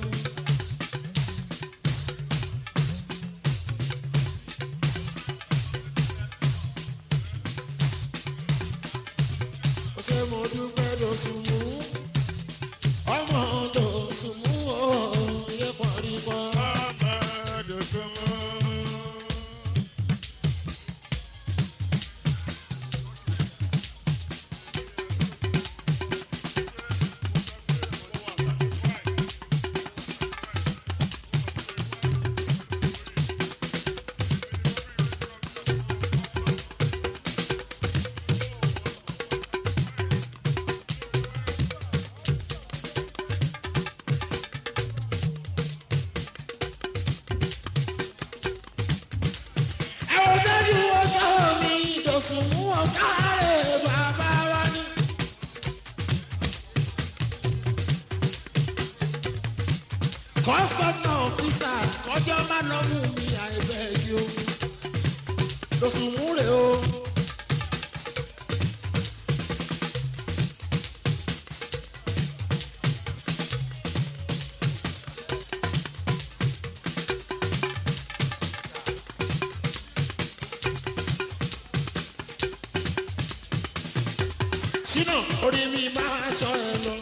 ó ṣe mo dúpẹ́ Dòsùn mú ọmọ Dòsùn mú o yẹ pọ̀rípọ̀. ọmọ Dòsùn mú. kọ́sọ́nà físà kọjọ́ má lọ mú mi àìbẹ̀ yìí o lóṣù múre o. sínú orí mi máa sọ ẹ lọ.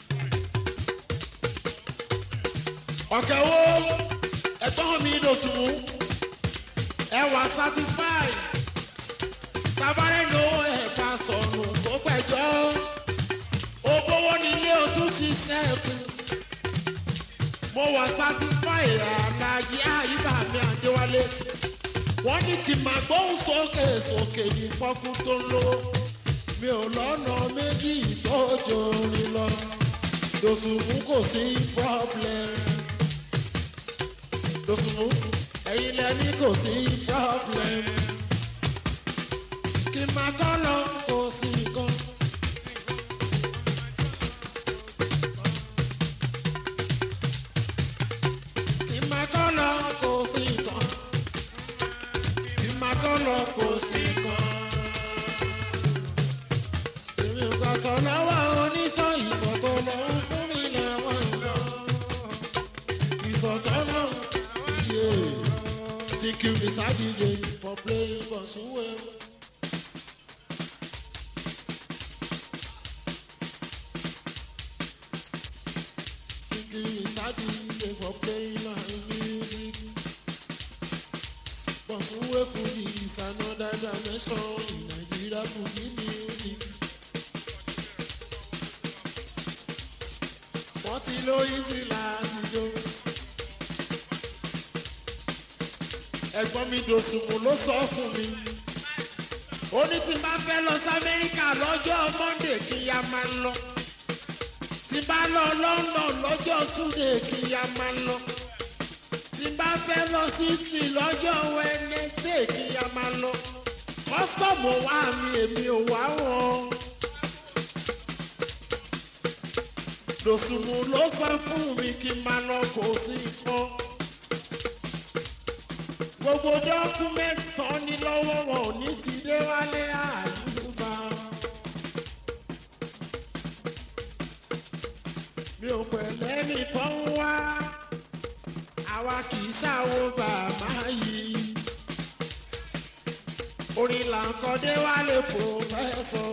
ọ̀kẹ́ wo ẹ̀gbọ́n mi lóṣùwò ẹ wà satisfy tabarẹ́ ló ẹ̀ka sọnù kó pẹ̀jọ́ ó gbówó nílé o tún ṣiṣẹ́ ẹ̀kú mo wà satisfy àlàyé àyíká mi àdéwálé wọ́n ní kí n máa gbóhùn sókè sókè ní fọ́kú tó ń lò mi ò lọ́nà méjì tó jòrin lọ lóṣùwò kò sí problem. Lóṣùwò ẹ̀yin lẹ́ni kò sí problem. Kí n máa kọ́ lọ kò sí nǹkan. Kí n máa kọ́ lọ kò sí nǹkan. Kí n máa kọ́ lọ kò sí nǹkan. Èmi ò gbà sọ lọ́wọ́ oníṣọ́ ìsọ̀tọ̀ lọ́wọ́ fún mi lẹ́wọ̀n lọ. Ìsọ̀tọ̀ náà. Thank you, Mister D J, for playing for so well. Thank you, Mister D J, for playing my music. For so well, Fuji is another dimension in Nigeria Fuji music. What is lo easy láti do? Ẹ̀gbọ́n mi dòṣùmù ló sọ fún mi. Ó ní tí bá fẹ́ lọ sí Amẹ́ríkà lọ́jọ́ Monday kí ya máa lọ. Tí bá lọ London lọ́jọ́ Sunday kí ya máa lọ. Tí bá fẹ́ lọ sí Italy lọ́jọ́ Wednesday kí ya máa lọ. Kọ́sọ̀mù wá mi èmi ò wá wọn. Dòṣùmù ló sọ fún mi kí n máa lọ kò sí nǹkan. Gbogbo dọ́kúmẹ́ntì tán ní lọ́wọ́ wọn ò ní ti dé wálé àyùbá. Mi ò pẹ̀lẹ́ ní tán wá, àwa kì í ṣàwo bàbá yìí. Orin là ń kọ́ dé wálé pòfẹ́sọ̀.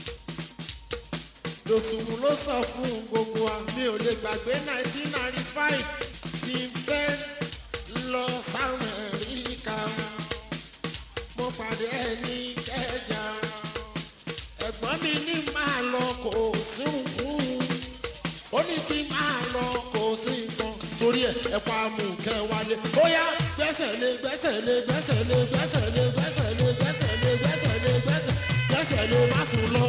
Dòṣùmù ló sọ fún gbogbo wa, mi ò lè gbàgbé nineteen ninety five ti fẹ́ lọ s'Amẹ́ríkà. Mo pàdé ẹni kẹjà. Ẹ̀gbọ́n mi ní máa lọ kò sí nǹkan. Ó ní kí máa lọ kò sí nǹkan. Torí ẹ̀ ẹ pa mú kẹ wálé. Ó yá gbẹ́sẹ̀ lé gbẹ́sẹ̀ lé gbẹ́sẹ̀ lé gbẹ́sẹ̀ lé gbẹ́sẹ̀ lé gbẹ́sẹ̀ lé gbẹ́sẹ̀ lé gbẹ́sẹ̀ gbẹ́sẹ̀ lé má sùn lọ.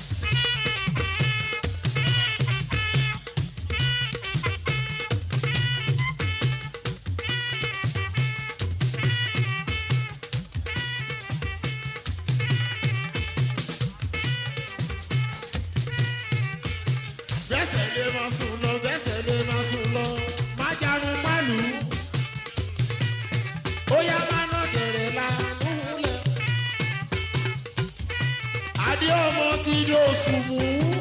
Gbẹ́sẹ̀ lé má sùn lọ, gbẹ́sẹ̀ lé má sùn lọ, má jarun pálù. Ó yá má ná gẹ̀rẹ̀ la múlẹ̀. Adé ọmọ ti Dòṣùmù.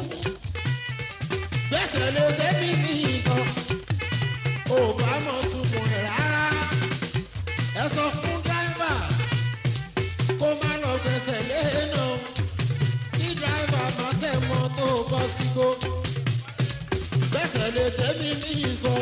Gbẹ́sẹ̀ lé tẹ́bí ní ìtàn. Ò bá mọ̀ túmọ̀ ẹ̀ rárá. Ẹ sọ fún dráìvà kó má lọ gbẹ́sẹ̀ lé náà. Kí dráìvà má tẹ̀ mọ́ tó bọ́ sígbó. Gbẹ́sẹ̀ lé tẹ́mi ní ìsọ.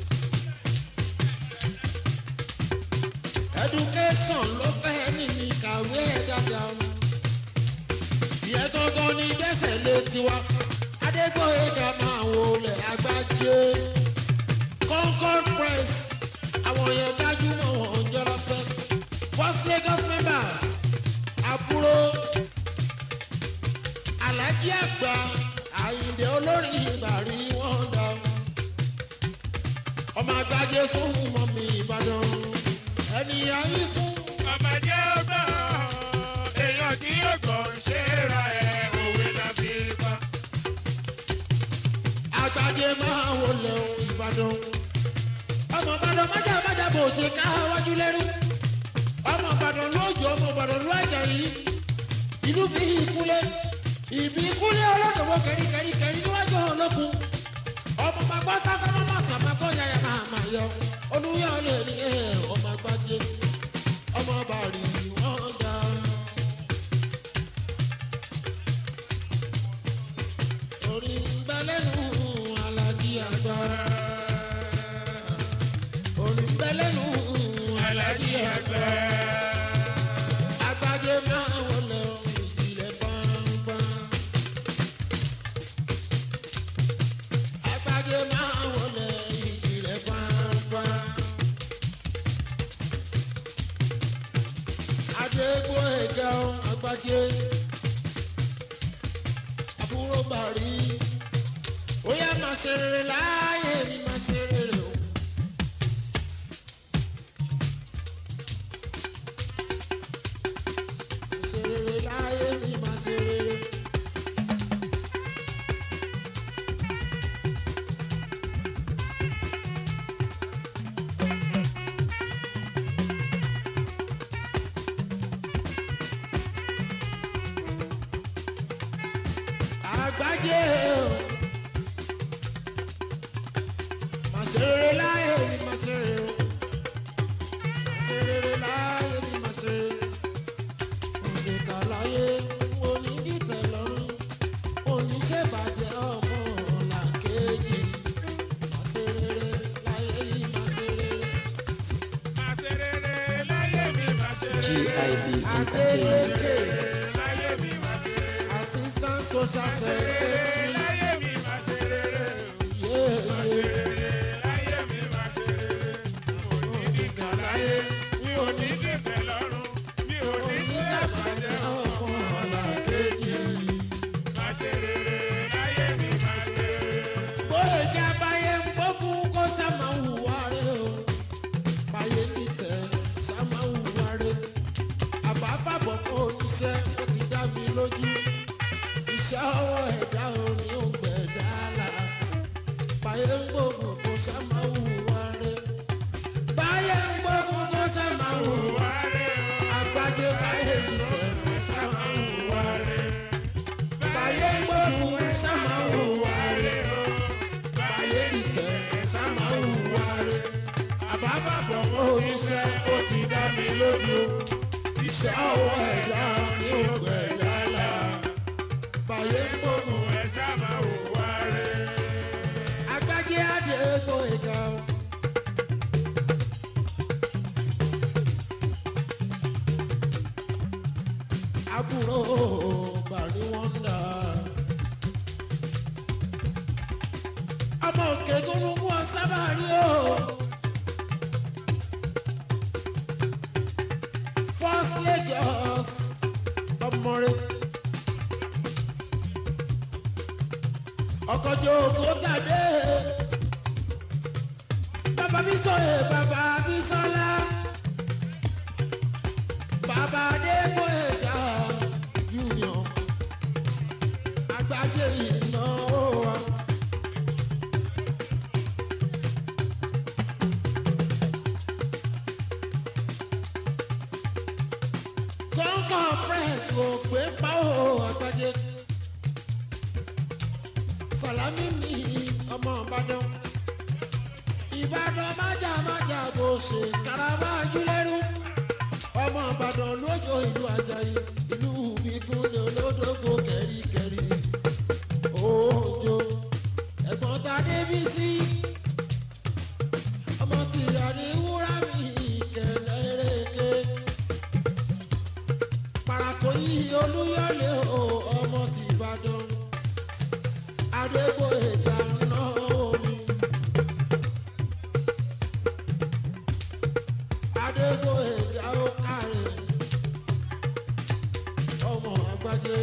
Education ló fẹ́ nìní kàwé ẹ̀ dáadáa. Ìyẹn gangan ni gbẹ́sẹ̀ lé tiwa. Adégbòyega máa wọlé Àgbájé. Concord Press àwọn yẹn gbajúmọ̀ wọn ń jọra fẹ́. First Lagos members àbúrò Alájí àgbà Àyìndé olórí ìbàrí wọn dá. Ọmọ Àgbájé fún mọ́ mi Ìbàdàn. Ẹni ayé fún. Ọmọ jẹ́ ọgbọ́n, èèyàn tí yóò gbọ́ ń ṣe ra ẹ̀ òwe la fi pa. Àgbájé máa wọlé Ìbàdàn. ọmọ Ìbàdàn májà májà bò ṣe ká wájú lẹ́rú ọmọ Ìbàdàn lóòjọ́ ọmọ Ìbàdàn ló àjà yìí ìlú bí ìkúlẹ̀ ìbí ìkúlẹ̀ ọlọ́dọ̀wọ́ kẹríkẹrí kẹrí níwájú ọlọ́kùn ọmọ magbọ́ sásá mọ́mọ́ sàmagbọ́ yàyà máa máa yọ olúyọ̀ lè ní ẹ̀ ọmọ àgbájé ọmọ bàrí wọ́n dá. orí ń bẹ lẹ́nu alájí àgbà orí ń bẹ lẹ́nu alájí àgbà àgbájé máa wọlé ìjìnlẹ̀ pàmpá àgbájé máa wọlé ìjìnlẹ̀ pàmpá adégbò ẹ̀gá àgbájé àbúrò bàrí ó yá máa ṣe rere láàyè mi máa ṣe rere o. ṣe rere láàyè mi máa ṣe rere. Àgbájé o máa ṣe rere láyé mi máa ṣe rere o máa ṣe rere láyé mi máa ṣe rere mo ṣe kà láyé mo ní dìtẹ̀ lọ́rùn mo ní ṣèbàjẹ́ ọmọ làkejì máa ṣe rere láyé yìí máa ṣe rere. Máa ṣe rere láyé mi máa ṣe G rere. I B Entertainment. Láyé mi máa ṣe rere. Assistant social secretary. Láyé mi máa ṣe rere. Yeah, Máa ṣe yeah. rere. Láyé mi máa ṣe rere. Mi ò ní dìgbà láyé. Mi ò ní dìgbà lọ́rùn. Mi ò ní ṣèbàjẹ́ ọmọ làkejì. Máa ṣe rere. Láyé mi máa ṣe rere. bóyá ìjà báyé ń gbógun kó sáma hùwà rẹ̀ o báyé nìtẹ̀ sáma hùwà rẹ̀ àbábàbọ̀ kó oníṣẹ́ ó ti dá mi lójú iṣẹ́ ọwọ́ ẹ̀dá orin ò gbẹ̀dá là báyé ń gbógun kó sáma hùwà rẹ̀ báyé ń gbógun kó sáma hùwà rẹ̀ àgbájé báyé nìtẹ̀ sáma hùwà rẹ̀ báyé ń gbógun kó sáma hùwà rẹ̀ báyé nìtẹ̀ sáma hùwà rẹ̀ àbábàbọ̀ kó oníṣẹ́ ó ti dá mi lójú iṣẹ́ ọwọ́ ẹ̀dá ní ògbẹ́ yálà báyé ń gbógun Ẹ ṣá máa hùwà rere. Àgbájé adé tó ìka o. àbúrò bàrí wọn dà ọmọ òkè gúnlùkù ọ̀sábà rí o. First Lagos ọmọ rẹ̀ ọkọjọ ògó tàdé bàbá mi sọyè bàbá mi sọlá bàbá adéko ẹja junior Àgbájé ìnáwó wa. kọ́ńkọ́ press kò pé pa ó Àgbájé. Sàlámì ní ọmọ Ìbàdàn Ìbàdàn májà májà bó ṣe Karamájú lẹ́rú ọmọ Ìbàdàn lójó ìlú Àjàyí ìlú Ìkúnlẹ̀ olódógbò kẹ̀ríkẹ̀rí òjò ẹ̀gbọ́n ta débi sí ọmọ tìyà ní wúrà mi kẹ̀lẹ́rẹ́kẹ́ Pàràkò yìí Olúyọ̀lé o ọmọ tìbàdàn. Adégbò ìjà náà omi. Adégbò ìjà ó kárẹ̀. Ọmọ Àgbájé.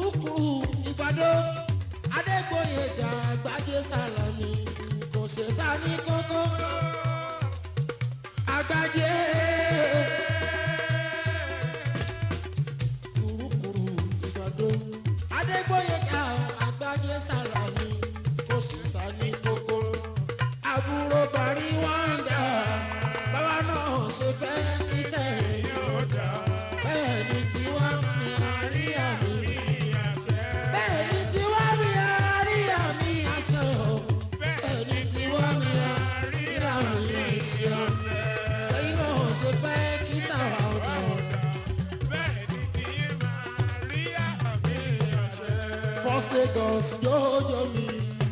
kùrukùru ìgbàdo adégbòyèjà àgbájé sàlámì kò ṣe ta ní kókó àgbájé. Kùrukùru ìgbàdo adégbòyèjà àgbájé sàlámì kò ṣe ta ní kókó àbúrò bàrí wọ́ndà bàbá náà ṣe fẹ́ kí tẹ̀lé yóò dá bẹ́ẹ̀ ni tiwa ní àríyá mi bẹ́ẹ̀ ni tiwa ní àríyá mi aṣọ bẹ́ẹ̀ ni tiwa ní àríyá mi aṣọ lẹ́yìn náà ṣe fẹ́ kí tàwa ọ̀dọ̀ First Lagos jọjọ mi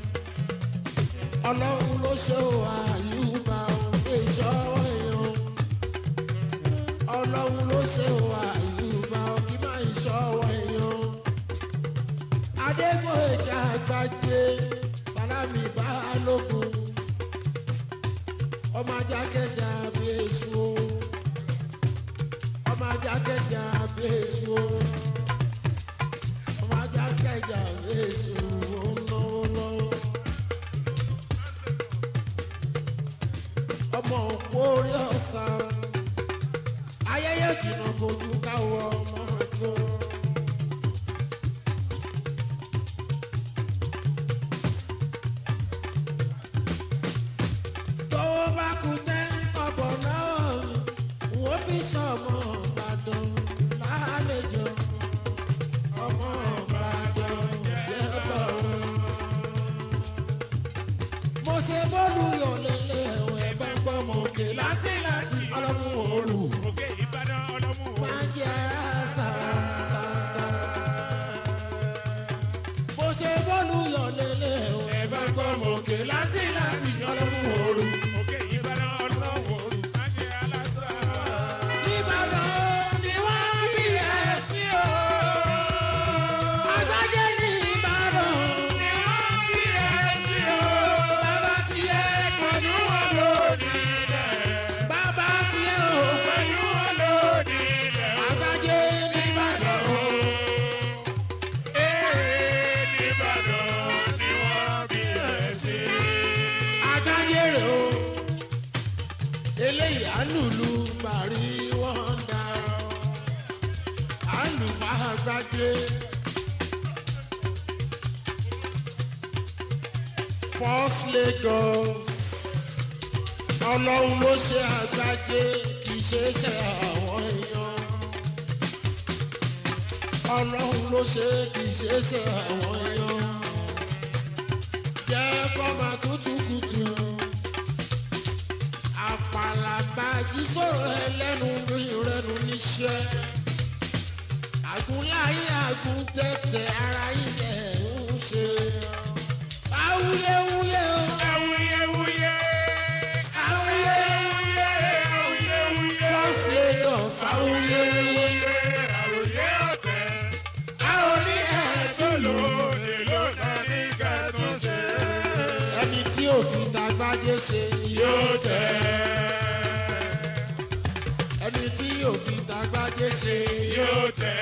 ọlọ́run ló ṣe ò àyùbá ìṣọwọ́ èèyàn ọlọ́run ló ṣe ò àyùbá kí má ìṣọwọ́ èèyàn adégbòyèjà àgbájé sálámì balógun ọmọ ajákẹ́jà bí èso ọmọ ajákẹ́jà bí èso ọmọ ajákẹ́jà bí èso náwó lọ́wọ́. Ọmọ òpó orí ọ̀sán ayẹyẹ jìnnà kojú káwọ ọmọ tó. Tọ́wọ́ bá kú tẹ́ ọ̀bọ̀ náà wọ́n fi sọ̀mọ́ Ìbàdàn lálejò ọmọ Ìbàdàn jẹ́ bọ̀ wọ́n. Mo ṣe bọ́ọ̀lù yọ̀ lélẹ̀ ẹ̀wẹ̀ bá ń gbọ́ mọ̀ òkè láti láti ọlọ́mú òru. Òkè Ìbàdàn ọlọ́mú òru. Máa jẹ́ sàṣàṣà. Mo ṣe bọ́ọ̀lù yọ̀ lélẹ̀ ẹ̀wẹ̀ bá ń gbọ́ mọ̀ òkè láti láti ọlọ́mú òru. Òkè Ìbàdàn ọlọ́mú òru. Má ṣe aláṣà. Ìbàdàn ni wọ́n bí ẹ sí o. Àgbájé ní Ìbàdàn ni wọ́n bí ẹ sí o. Bàbá tiẹ̀ pẹ̀lú wọn lónìí rẹ̀. Bàbá tiẹ̀ ò pẹ̀lú wọn lónìí rẹ̀. Àgbájé ní Ìbàdàn o. Ee Ìbàdàn ni wọ́n bí ẹ sí. Àgbájé rẹ̀ o. Eléyìí àlùlù bàrí wọ́n dá. Àlùfáà Àgbájé. First Lagos ọlọ́run ló ṣe Àgbájé kì í ṣe ṣe àwọn èèyàn ọlọ́run ló ṣe kì í ṣe ṣe àwọn èèyàn jẹ́ kó máa tútù kùtù àpàlàbàjì sọ̀rọ̀ ẹlẹ́nu rírẹ́nu níṣẹ́ àgúnláyé àgúntẹ̀tẹ̀ ara ilẹ̀ ń ṣe awuyewuye o. Awuyewuye. Awuyewuye. Awuyewuye. First Lagos awuyewuye. Àwòyé ọ̀tẹ̀. A ò ní ẹ̀ẹ́dùn lò. Lóde lónà ní kẹ́tùn ṣe. Ẹni tí ò fi tàgbájé ṣe yóò tẹ̀. Ẹni tí ò fi tàgbájé ṣe Yóò tẹ̀.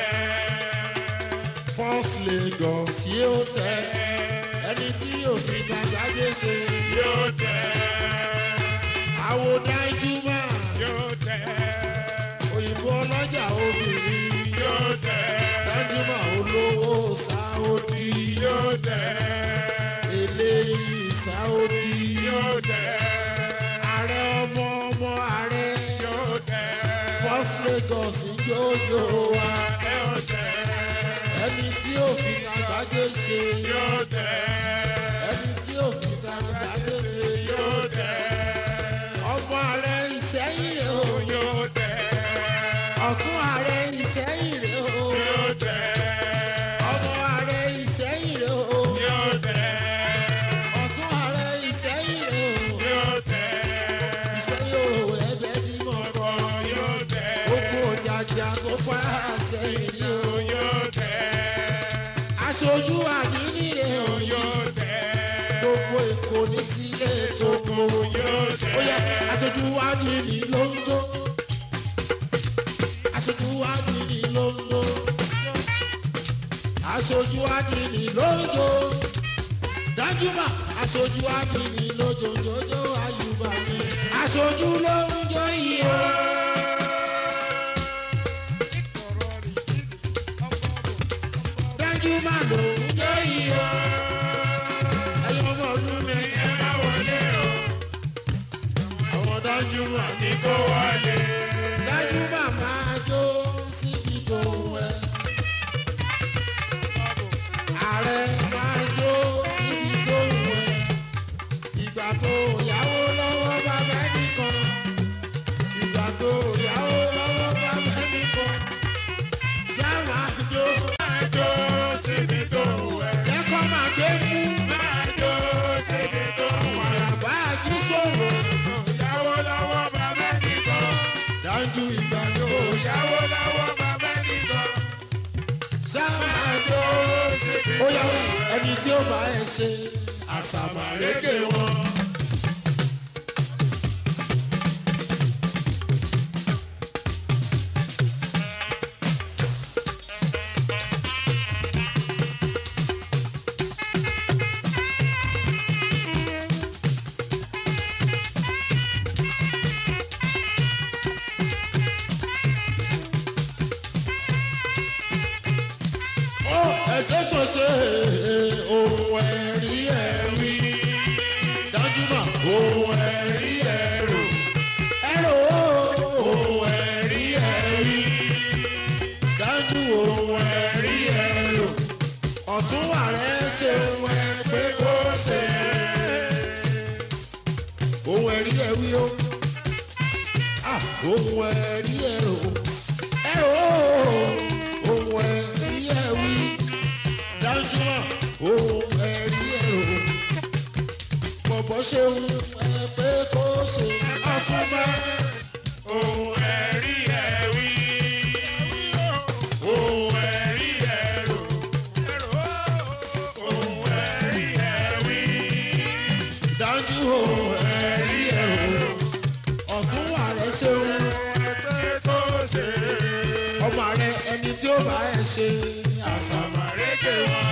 First Lagos yóò tẹ̀. Ẹni tí ò fi tàgbájé ṣe Yóò tẹ̀. àwo Dájúmọ̀ Yóò tẹ̀. òyìnbó ọlọ́jà obìnrin Yóò tẹ̀. Dájúmọ̀ olówó Sáódì Yóò tẹ̀. eléyìí Sáódì Yóò tẹ̀. ààrẹ ọmọ ọmọ ààrẹ Yóò tẹ̀. First Lagos yóò wa Yóò tẹ̀. ẹni tí ò fi tàgbájé ṣe Yóò tẹ̀. ẹni tí ò fi tàgbájé ṣe Yóò tẹ̀. ọmọ ààrẹ Ìṣẹ́yìn rẹ̀ o Yóò tẹ̀. ọ̀tún ààrẹ Ìṣẹ́yìn rẹ̀ o Yóò tẹ̀. ọmọ ààrẹ Ìṣẹ́yìn rẹ̀ o Yóò tẹ̀. ọ̀tún ààrẹ Ìṣẹ́yìn rẹ̀ o Yóò tẹ̀. Ìṣẹ́yìn o ẹ̀bẹ̀ ní mọ̀kọ́ Yóò tẹ̀. gbogbo jàjà tó pa àṣẹyìn rí o Yóò tẹ̀. aṣojú àdínní rẹ̀ o Yóò tẹ̀. aṣojú adìní lójó dájúmọ̀ aṣojú adìní lójó jòjó àyùbá mi aṣojú ló ń jó yìí o. dájúmọ̀ ló ń jó yìí o. ẹyọ ọmọ ọdún mi ẹ bá wọlé o. àwọn dájúmọ̀ ní kó wọlé. dájúmọ̀ máa jó síbi tó wẹ̀. ààrẹ máa jó síbi tó wẹ̀. ìgbà tó yáwó lọ́wọ́ bàbá nìkan. ìgbà tó yáwó lọ́wọ́ bàbá nìkan. ṣá máa jó. máa jó síbi tó wẹ̀. ẹ̀kọ́ máa gbé mú. máa jó síbi tó wẹ̀. àràbà àjí sòrò. ìyàwó lọ́wọ́ bàbá nìkan. dájú ìgbà tó ìyàwó lọ́wọ́ bàbá nìkan. ṣá máa jó. ó yá ẹni tí ó bá ẹ ṣe àṣàmàrékè wọn. ó ẹsẹ̀ tó ṣe ohun ẹ̀rí ẹ̀rí dájúmọ̀ ohun ẹ̀rí ẹ̀rọ ẹ̀rọ ohun ẹ̀rí ẹ̀rí dájú ohun ẹ̀rí ẹ̀rọ ọ̀tún wà rẹ̀ ṣe wẹ̀ pé kó ṣe ohun ẹ̀rí ẹ̀rí o ah ohun ẹ̀rí ẹ̀rọ ẹ̀rọ ohun ẹ̀rí ẹ̀rí dájúmọ̀ ohun ẹ̀rí ẹ̀rọ bọ̀bọ̀ ṣe ń pẹ́ kó ṣe àtúbà ohun ẹ̀rí ẹ̀rí. ohun ẹ̀rí ẹ̀rọ. ohun ẹ̀rí ẹ̀rí. dájú ohun ẹ̀rí ẹ̀rọ ọ̀tún wà rẹ̀ ṣe ń ẹgbẹ́ kó ṣe. ọmọ rẹ̀ ẹni tí ó bá ẹ̀ ṣe àṣàmàrékè wọn.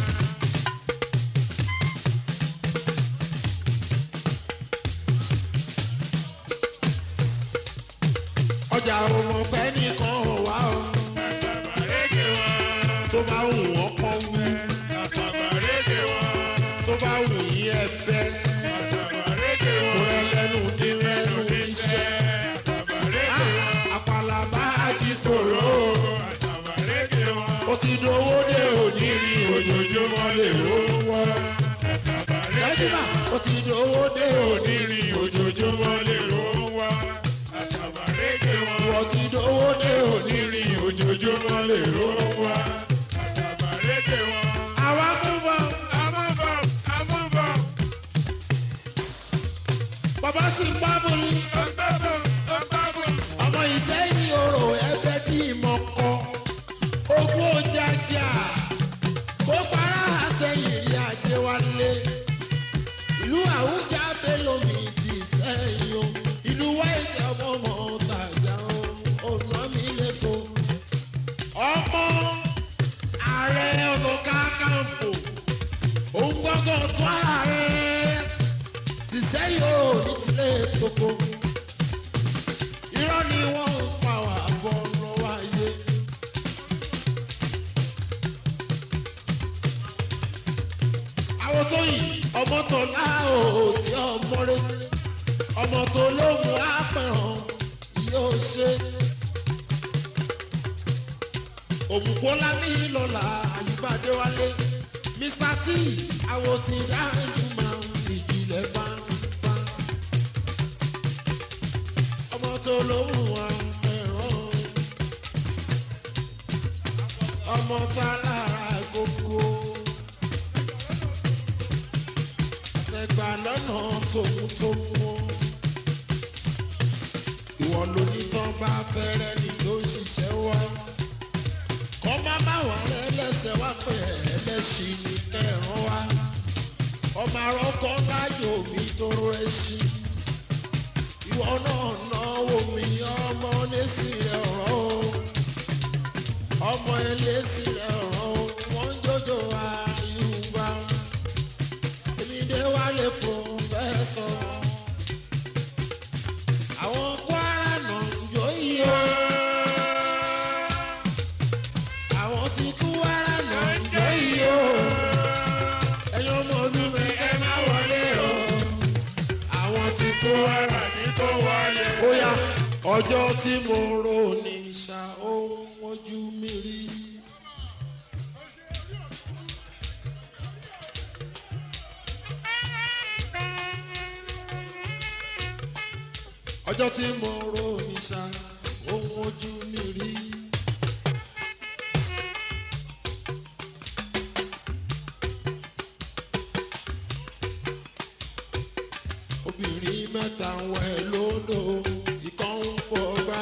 ọjà ọmọ pẹ́ nìkan wá o àṣàmàrékè wọn. tó bá wù wọ́n kàn wú àṣàmàrékè wọn. tó bá wù yí ẹ bẹ́ àṣàmàrékè tó wọn. rẹ lẹ́nu ní rẹ́nu níṣẹ́ àṣàmàrékè wọn. àpàlà bá jí sòrò àṣàmàrékè wọn. ó ti dowó dé òní rí ojoojúmọ́ lè rówó àṣàmàrékè dájúmọ̀ ó ti dowó dé òní rí ojoojúmọ́ lè rówó wọn. àṣàmàrékè wọn. ó ti dowó dé òní rí ojoojúmọ́ lè rówó. àṣàmàrékè wọn. àwa mú bọ́ amúbọ̀ amúbọ̀. bàbá sì ń bá bọ́lú ọgbàbọ̀ ọgbàbọ̀. ọmọ ìsẹ́yìn orò ẹgbẹ́ bí ìmọ̀ kọ ogún ojájà kó para àsẹyìn rí àjẹwálé ìlú àwùjá bẹ́lómi ti sẹ́yìn o ìlú wáìjà ọmọ tàjà o ọ̀nà mi lẹ́kọ̀ọ́ ọmọ ààrẹ ọ̀nà kakanfò òun gbọ́ngàn tún ààrẹ ti sẹ́yìn o ní tilẹ̀ tókò irọ́ ni wọ́n ń pa wà bọ́ lọ́wọ́ ayé. àwọn tó yìí ọmọ tó láò tí ọmọ rẹ ọmọ tó lóhùn àpẹ̀hàn yóò ṣe. òmùkọ́lá ní ìlọ́la àyùbádé wálé mr t àwọn tí dáhùn máa ń ìjìnlẹ̀ bá bá ọmọ tó lóhùn àpẹ̀hàn ọmọ tá lára gbogbo. Ẹgbà lọ́nà tòmùtòmù ìwọ ló ní tán bá fẹ́rẹ́ ni tó ṣiṣẹ́ wá kọ́ má má wà lẹ́lẹ́sẹ̀ wá pé ẹlẹ́ṣin ní kẹrán wá ọmọ arọ́kọ́ láyò mi tó rẹ́ṣin ìwọ náà náwó mi ọmọ lẹ́sìn rẹ̀ ọ̀rọ̀ o ọmọ ẹlẹ́sìn rẹ̀ ọ̀rọ̀ o wọ́n ọjọ́ tí mo rò ní ṣá ohun ojú mi rí. ọjọ́ tí mo rò ní ṣá ohun ojú mi rí. obìnrin mẹ́ta ń wẹ̀ lódò ìkan ń fọgbá.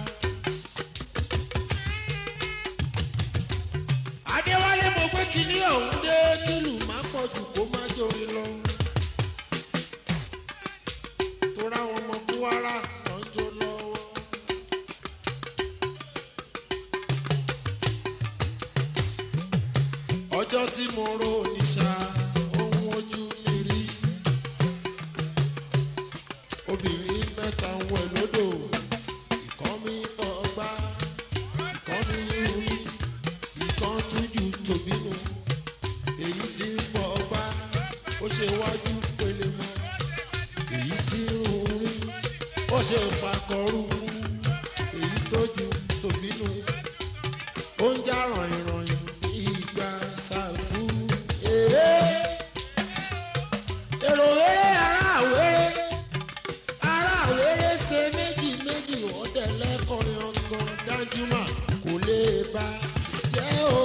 adéwálé mo gbé kinní ọ̀hún dé kílù má pọ̀ jù kó má jórí lọ. tóra wọn mọ Kwara lọ́jọ́ lọ́wọ́. ọjọ́ tí mo rò ní ṣá ohun ojú mi rí. obìnrin mẹ́ta ń wẹ̀ lódò ìkan mi fọgbá ìkan mi rí ìkan tújù tòbí mu èyí tí ń fọgbá ó ṣe wájú pele mọ́ èyí tí ń rún rí ó ṣe fakọrú mú èyí tójú tòbí nu ó ń já rànyìnrànyìn bí ìgbà ṣàfù. èrò eré ara àwéré ara àwéré ṣe méjì méjì ọ̀dẹ̀ lẹ́kọ̀ọ́ yangan Danjuma kò lè bá jẹ́ o.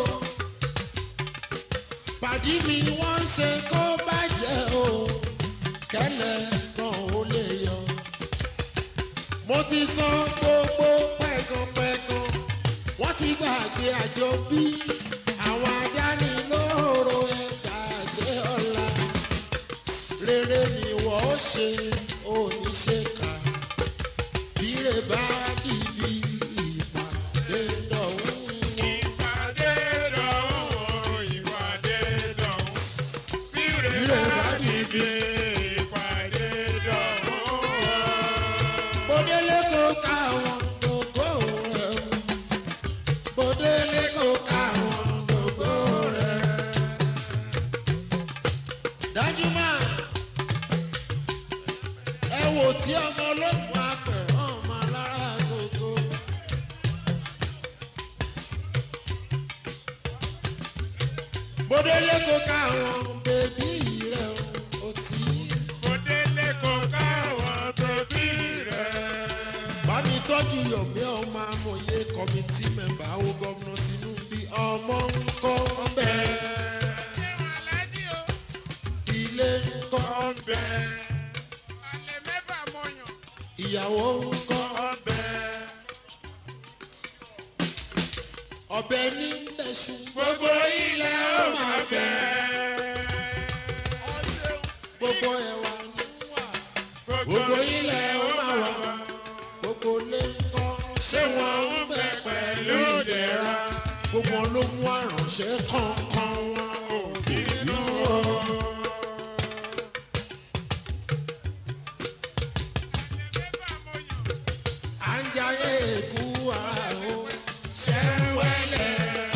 pàdí mi wọ́n ṣe kó bàjẹ́ o kẹ́lẹ́ kan ó lè yọ. mo ti sọ gbogbo pẹ́gànpẹ́gàn wọ́n ti gbàgbé àjọ bí àwọn adánilóró ẹ̀ka àgbẹ̀ ọ̀la rere ni wọ́n ó ṣe oníṣẹ́ka bíre bá dìbì ìpàdé dọ̀hún. ìpàdé dọ̀hún ìpàdé dọ̀hún bíre bíre bá bá dìbì dìbì ìpàdé dọ̀hún. bòdélé kò ká wọn gbogbo rẹ̀ bòdélé kò ká wọn gbogbo rẹ̀. Danjuma ẹ wò tí ọmọ olóògùn apẹ̀ ọmọ alára gbogbo. bòdélé kò ká wọn bèbí rẹ̀ ó tí. Bòdélé kò káwọn tóbi rẹ̀. bá mi tọ́jú Yọ̀mí ọmọ amòye kọ́mítì mẹ́mbà ó gọ́vnà Tinubu ọmọ ńkọ́ ń bẹ ilé ńkọ́ ń bẹ Alẹ́ mẹ́fà mọ̀yàn ìyàwó ńkọ́ ń bẹ ọbẹ̀ ní bẹ̀ṣù gbogbo ilẹ̀ ó máa bẹ̀. gbogbo ẹ̀wà ní wà gbogbo ilẹ̀ ó máa wà gbogbo lé ńkọ́ ṣé wọ́n ń bẹ pẹ̀lú ìdẹ̀ra gbogbo wọn ló mú àránṣẹ́ kọ̀ọ̀kan wọn ò bínú o. à ń jayé èkú àrò ṣẹ́wẹ́lẹ̀.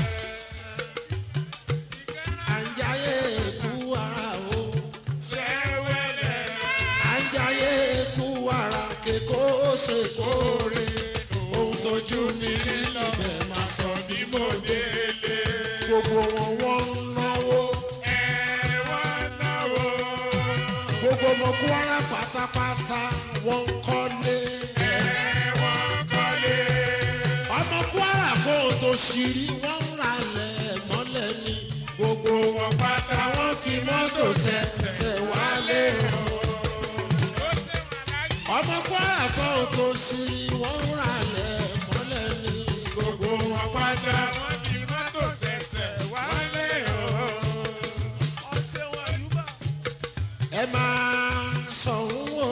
à ń jayé èkú àrò Ṣẹ́wẹ́lẹ̀ à ń jayé èkú àrà kékó ṣe kóore. ohun tójú mi rí lọ́bẹ̀ máa sọ bí mo dé. délé. gbogbo wọn wọ́n ń náwó. Ẹ wá náwó. gbogbo ọmọ Kwara pátápátá wọ́n ń kọ́lé. Ẹ wá kọ́lé. ọmọ Kwara kó o tó ṣírí wọ́n ń ralẹ̀ mọ́lẹ̀ ní. gbogbo wọn pátá wọ́n fi mọ́tò ṣẹ̀ṣẹ̀ wálé o. Ó ṣe wà láyé. ọmọ Kwara kó o tó ṣírí wọ́n ń ralẹ̀ mọ́lẹ̀ ní. gbogbo wọn pátá Àwọn fi mọ́tò ṣẹ̀ṣẹ̀ wálé o. ẹ máa sọ̀hún o.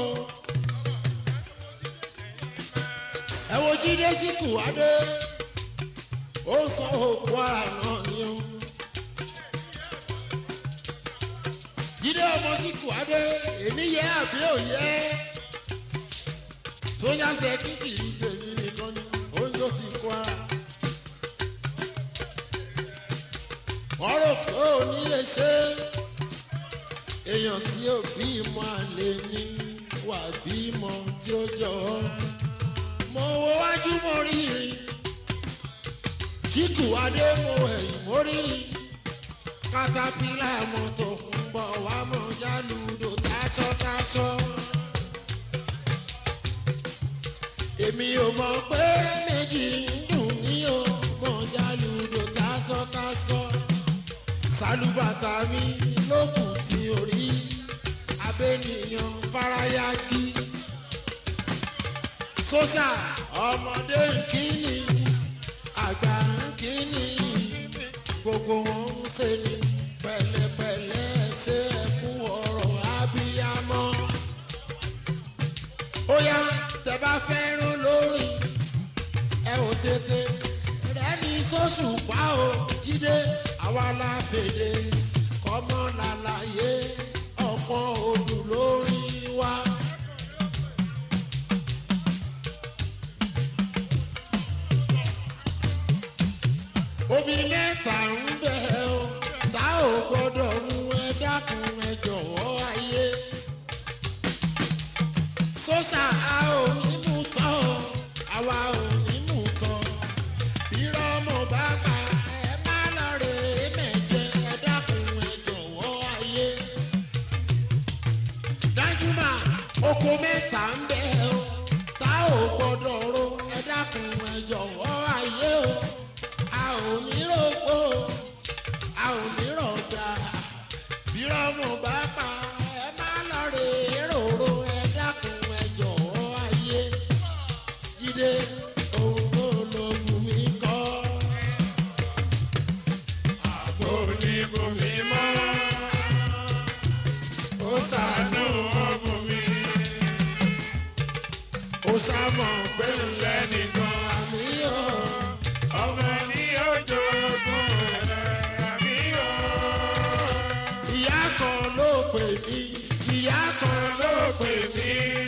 ẹ wo Jídé Síkù Adé ó sọ òkú ara náà ni o. Jídé ọmọ Síkù Adé èmi yẹ àbí òye sójà sẹkítì rí tèmi nìkan ni oúnjẹ ti kó ara. wọ́n rò pé òní lè ṣe èèyàn tí ó bí mọ́ àlè ní wà bímọ tí ó jọ ọ́. mo wo wájú mo rí rí Ṣíkù adé mo ẹ̀yìn mo rí rí katapila mọ́tò ń bọ̀ wá mọ̀ jálùdò táṣọ́táṣọ́. èmi ò mọ̀ pé méjì ń dùn mí o mọ̀ jálùdò táṣọ́táṣọ́. sálúbàtà mi lókùn tí orí abẹ́nìyàn farayagi. sósà ọmọdé nkíni àgbà nkíni gbogbo wọn ń ṣe ní pẹ̀lẹ́pẹ̀lẹ́ ṣe ẹkú ọ̀rọ̀ abiyamọ. ó yá tẹ́ bá fẹ́ràn lórí ẹ ò tètè rẹ́ni sóṣù pa ó jíde àwa la fèdè kọ́mọ làlàyé ọ̀pọ̀ odù lórí wa. omi mẹ́ta ń bẹ o tá ò gbọ́dọ̀ mú ẹ dákun ẹ jọ̀wọ́ ayé. sósà a ò ní mú tán o àwa ò ní mú tán. irọ́ mo bá pa ẹ má lọ rè é mẹ̀jẹ ẹ dákun ẹ jọ̀wọ́ ayé. dájúmọ̀ oko mẹ́ta ń bẹ o tá ò gbọ́dọ̀ ro ẹ dákun ẹ jọ̀wọ́ ayé o. a ò ní rògbò a ò ní rọ̀gbà bí ọmọ bá pa ẹ má lọ rè é rorò ẹ dákun ẹ jọ̀wọ́ ayé. jíde òun ló lóògùn mi kọ́ àbò onígun mi mọ́ ó ṣàánú ọmọ mi ó ṣàmọ̀ pé ń lẹ́nìkan àmì yóò ọmọ ní ojoogun àmì yóò. ìyá kan ló pè mí ìyá kan ló pè mí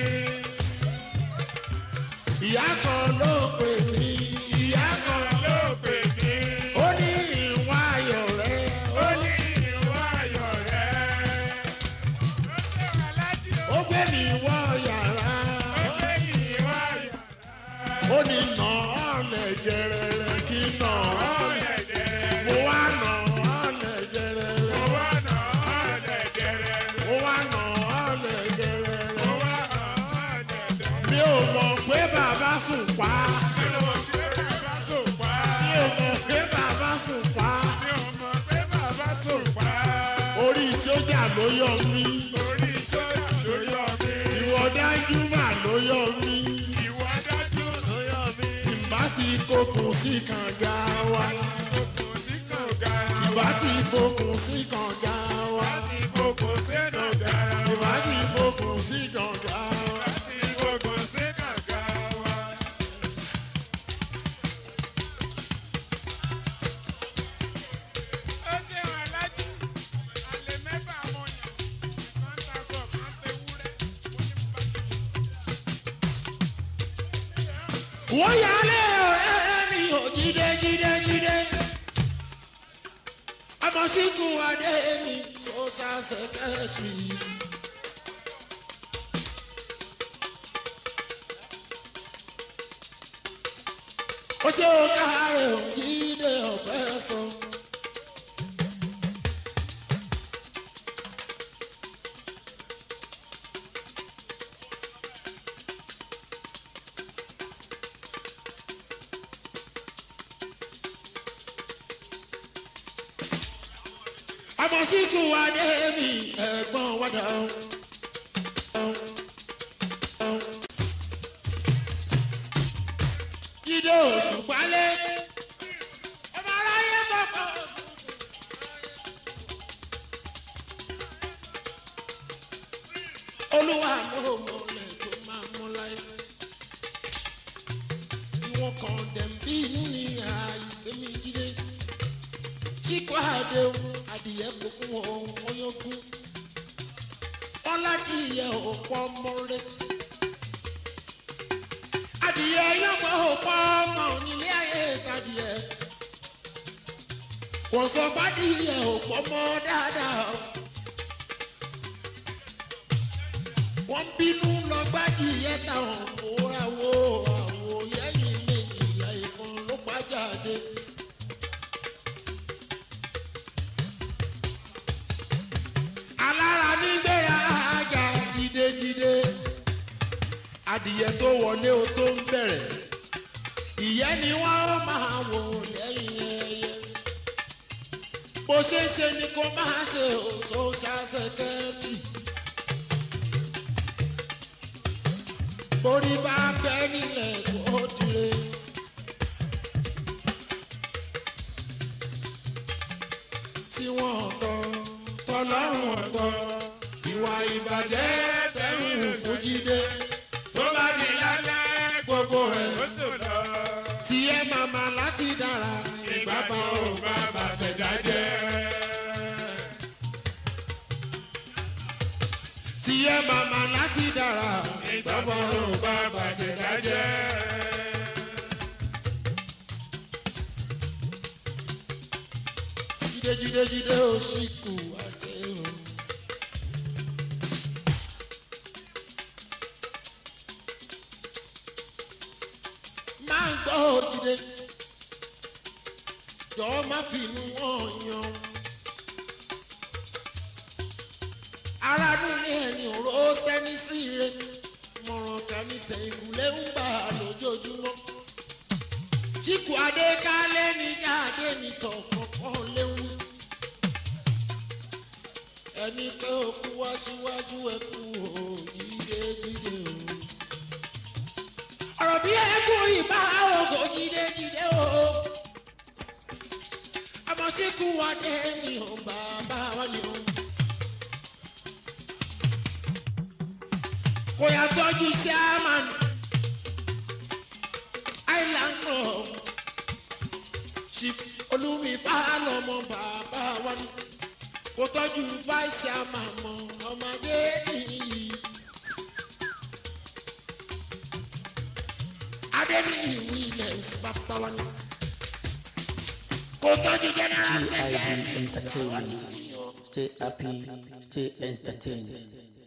ìyá kan ló pè mí ìyá kan ló pè mí. ó ní ìwà ayọ̀ rẹ ó ní ìwà ayọ̀ rẹ ó gbé mi wọ yàrá ó gbé mi wọ yàrá ó ní nà án lẹ̀ jẹrẹrẹ kí nà án lẹ̀ jẹrẹrẹ mo wá nà án lẹ̀ jẹrẹrẹ mo wá nà án lẹ̀ jẹrẹrẹ mo wá nà án lẹ̀ jẹrẹrẹ mo wá nà án lẹ̀ jẹrẹrẹ. mi ò mọ̀ pé bàbá sùn pa mi ò mọ̀ pé bàbá sùn pa mi ò mọ̀ pé bàbá sùn pa mi ò mọ̀ pé bàbá sùn pa. orí sójà ló yọ mí orí sójà ló yọ mí ìwọ dájú mà ló yọ mí ìwọ dájú ló yọ mí. ìbá ti kókun sí kànga wa ìbá ti fokùn sí kànga wa ìbá ti fokùn sí kànga wa. wọ́n yálé ọ̀rẹ́ mi ò jíde jíde jíde ọmọ Ṣíkù adé mi sọ́sà sẹ́kẹ́tì. ó ṣe ó káàárẹ̀ ò jíde ọ̀pẹ́ sọ. ọmọ Ṣíkù adé mi ẹ̀gbọ́n wádà ó. jíde Òṣùpá lé ọmọ aráyé sọ̀kọ̀. olúwa ló mọ̀lẹ́ tó máa mú láyé. ìwọ̀n kan dẹ̀ ń bí ní ààyè mi jíde. Ṣíkù adé o adìyẹ kókó ohun ọyọkún ọládìyẹ òpó mọrẹ adìyẹ yọgbọ òpó ọmọ nílé ayé tadìyẹ wọ́n sọ gbádìyẹ òpó mọ dáadáa wọ́n bínú lọ gbádìyẹ táwọn fòwúrà wo àwo yẹ́yìn méjìlá ìkan ló pa jáde. alára nígbéra ajá jídéjídé adìyẹ tó wọlé o tó ń bẹ̀rẹ̀ ìyẹn ni wọ́n máa wò lẹ́yìn ẹyẹ. bó ṣe ń ṣe ni kó máa ṣe social secretary. borí bá bẹ́ nílẹ̀ kó dire. tí wọ́n tọ́ tọ́lọ́run ọ̀tọ̀ ìwà ìbàjẹ́ tẹ̀hún fún jíde. tó bá di lálẹ́ gbogbo ẹ̀ tí ẹ màmá láti dára ìgbà bá ò bá bàtẹ̀dá jẹ́. tí ẹ màmá láti dára ìgbà bá ò bá bàtẹ̀dá jẹ́. jíde jíde jíde ó sì kù àdé o. máa ń gbọ́ òjìde jọ̀ọ́ má fi inú wọn yan. aráàlú ní ẹni òró tẹ́ni sí ire mọ̀ràn kàní tẹ ìkúlẹ̀ ń gbà lójoojúmọ́. chikú adé kálẹ̀ ní jáde nìtọ̀ kọ̀ọ̀kan léwu. ẹni pé òkú wá síwájú ẹkú òjìde jíde o. ọ̀rọ̀ bí ẹkú ìbá ògò jíde jíde o. àmọ́ síkú wa dé ní o bàbá wa ni o. kò yà tọ́jú sí àmàn island club chief olúmi fàlọ́mọ bàbá wa ni. kò tọ́jú vice chairman mọ́ ọmọdé nìyí. adéníyì williams bàbá wa ni. kò tọ́jú general G I B Entertainment. Stay happy, stay entertained.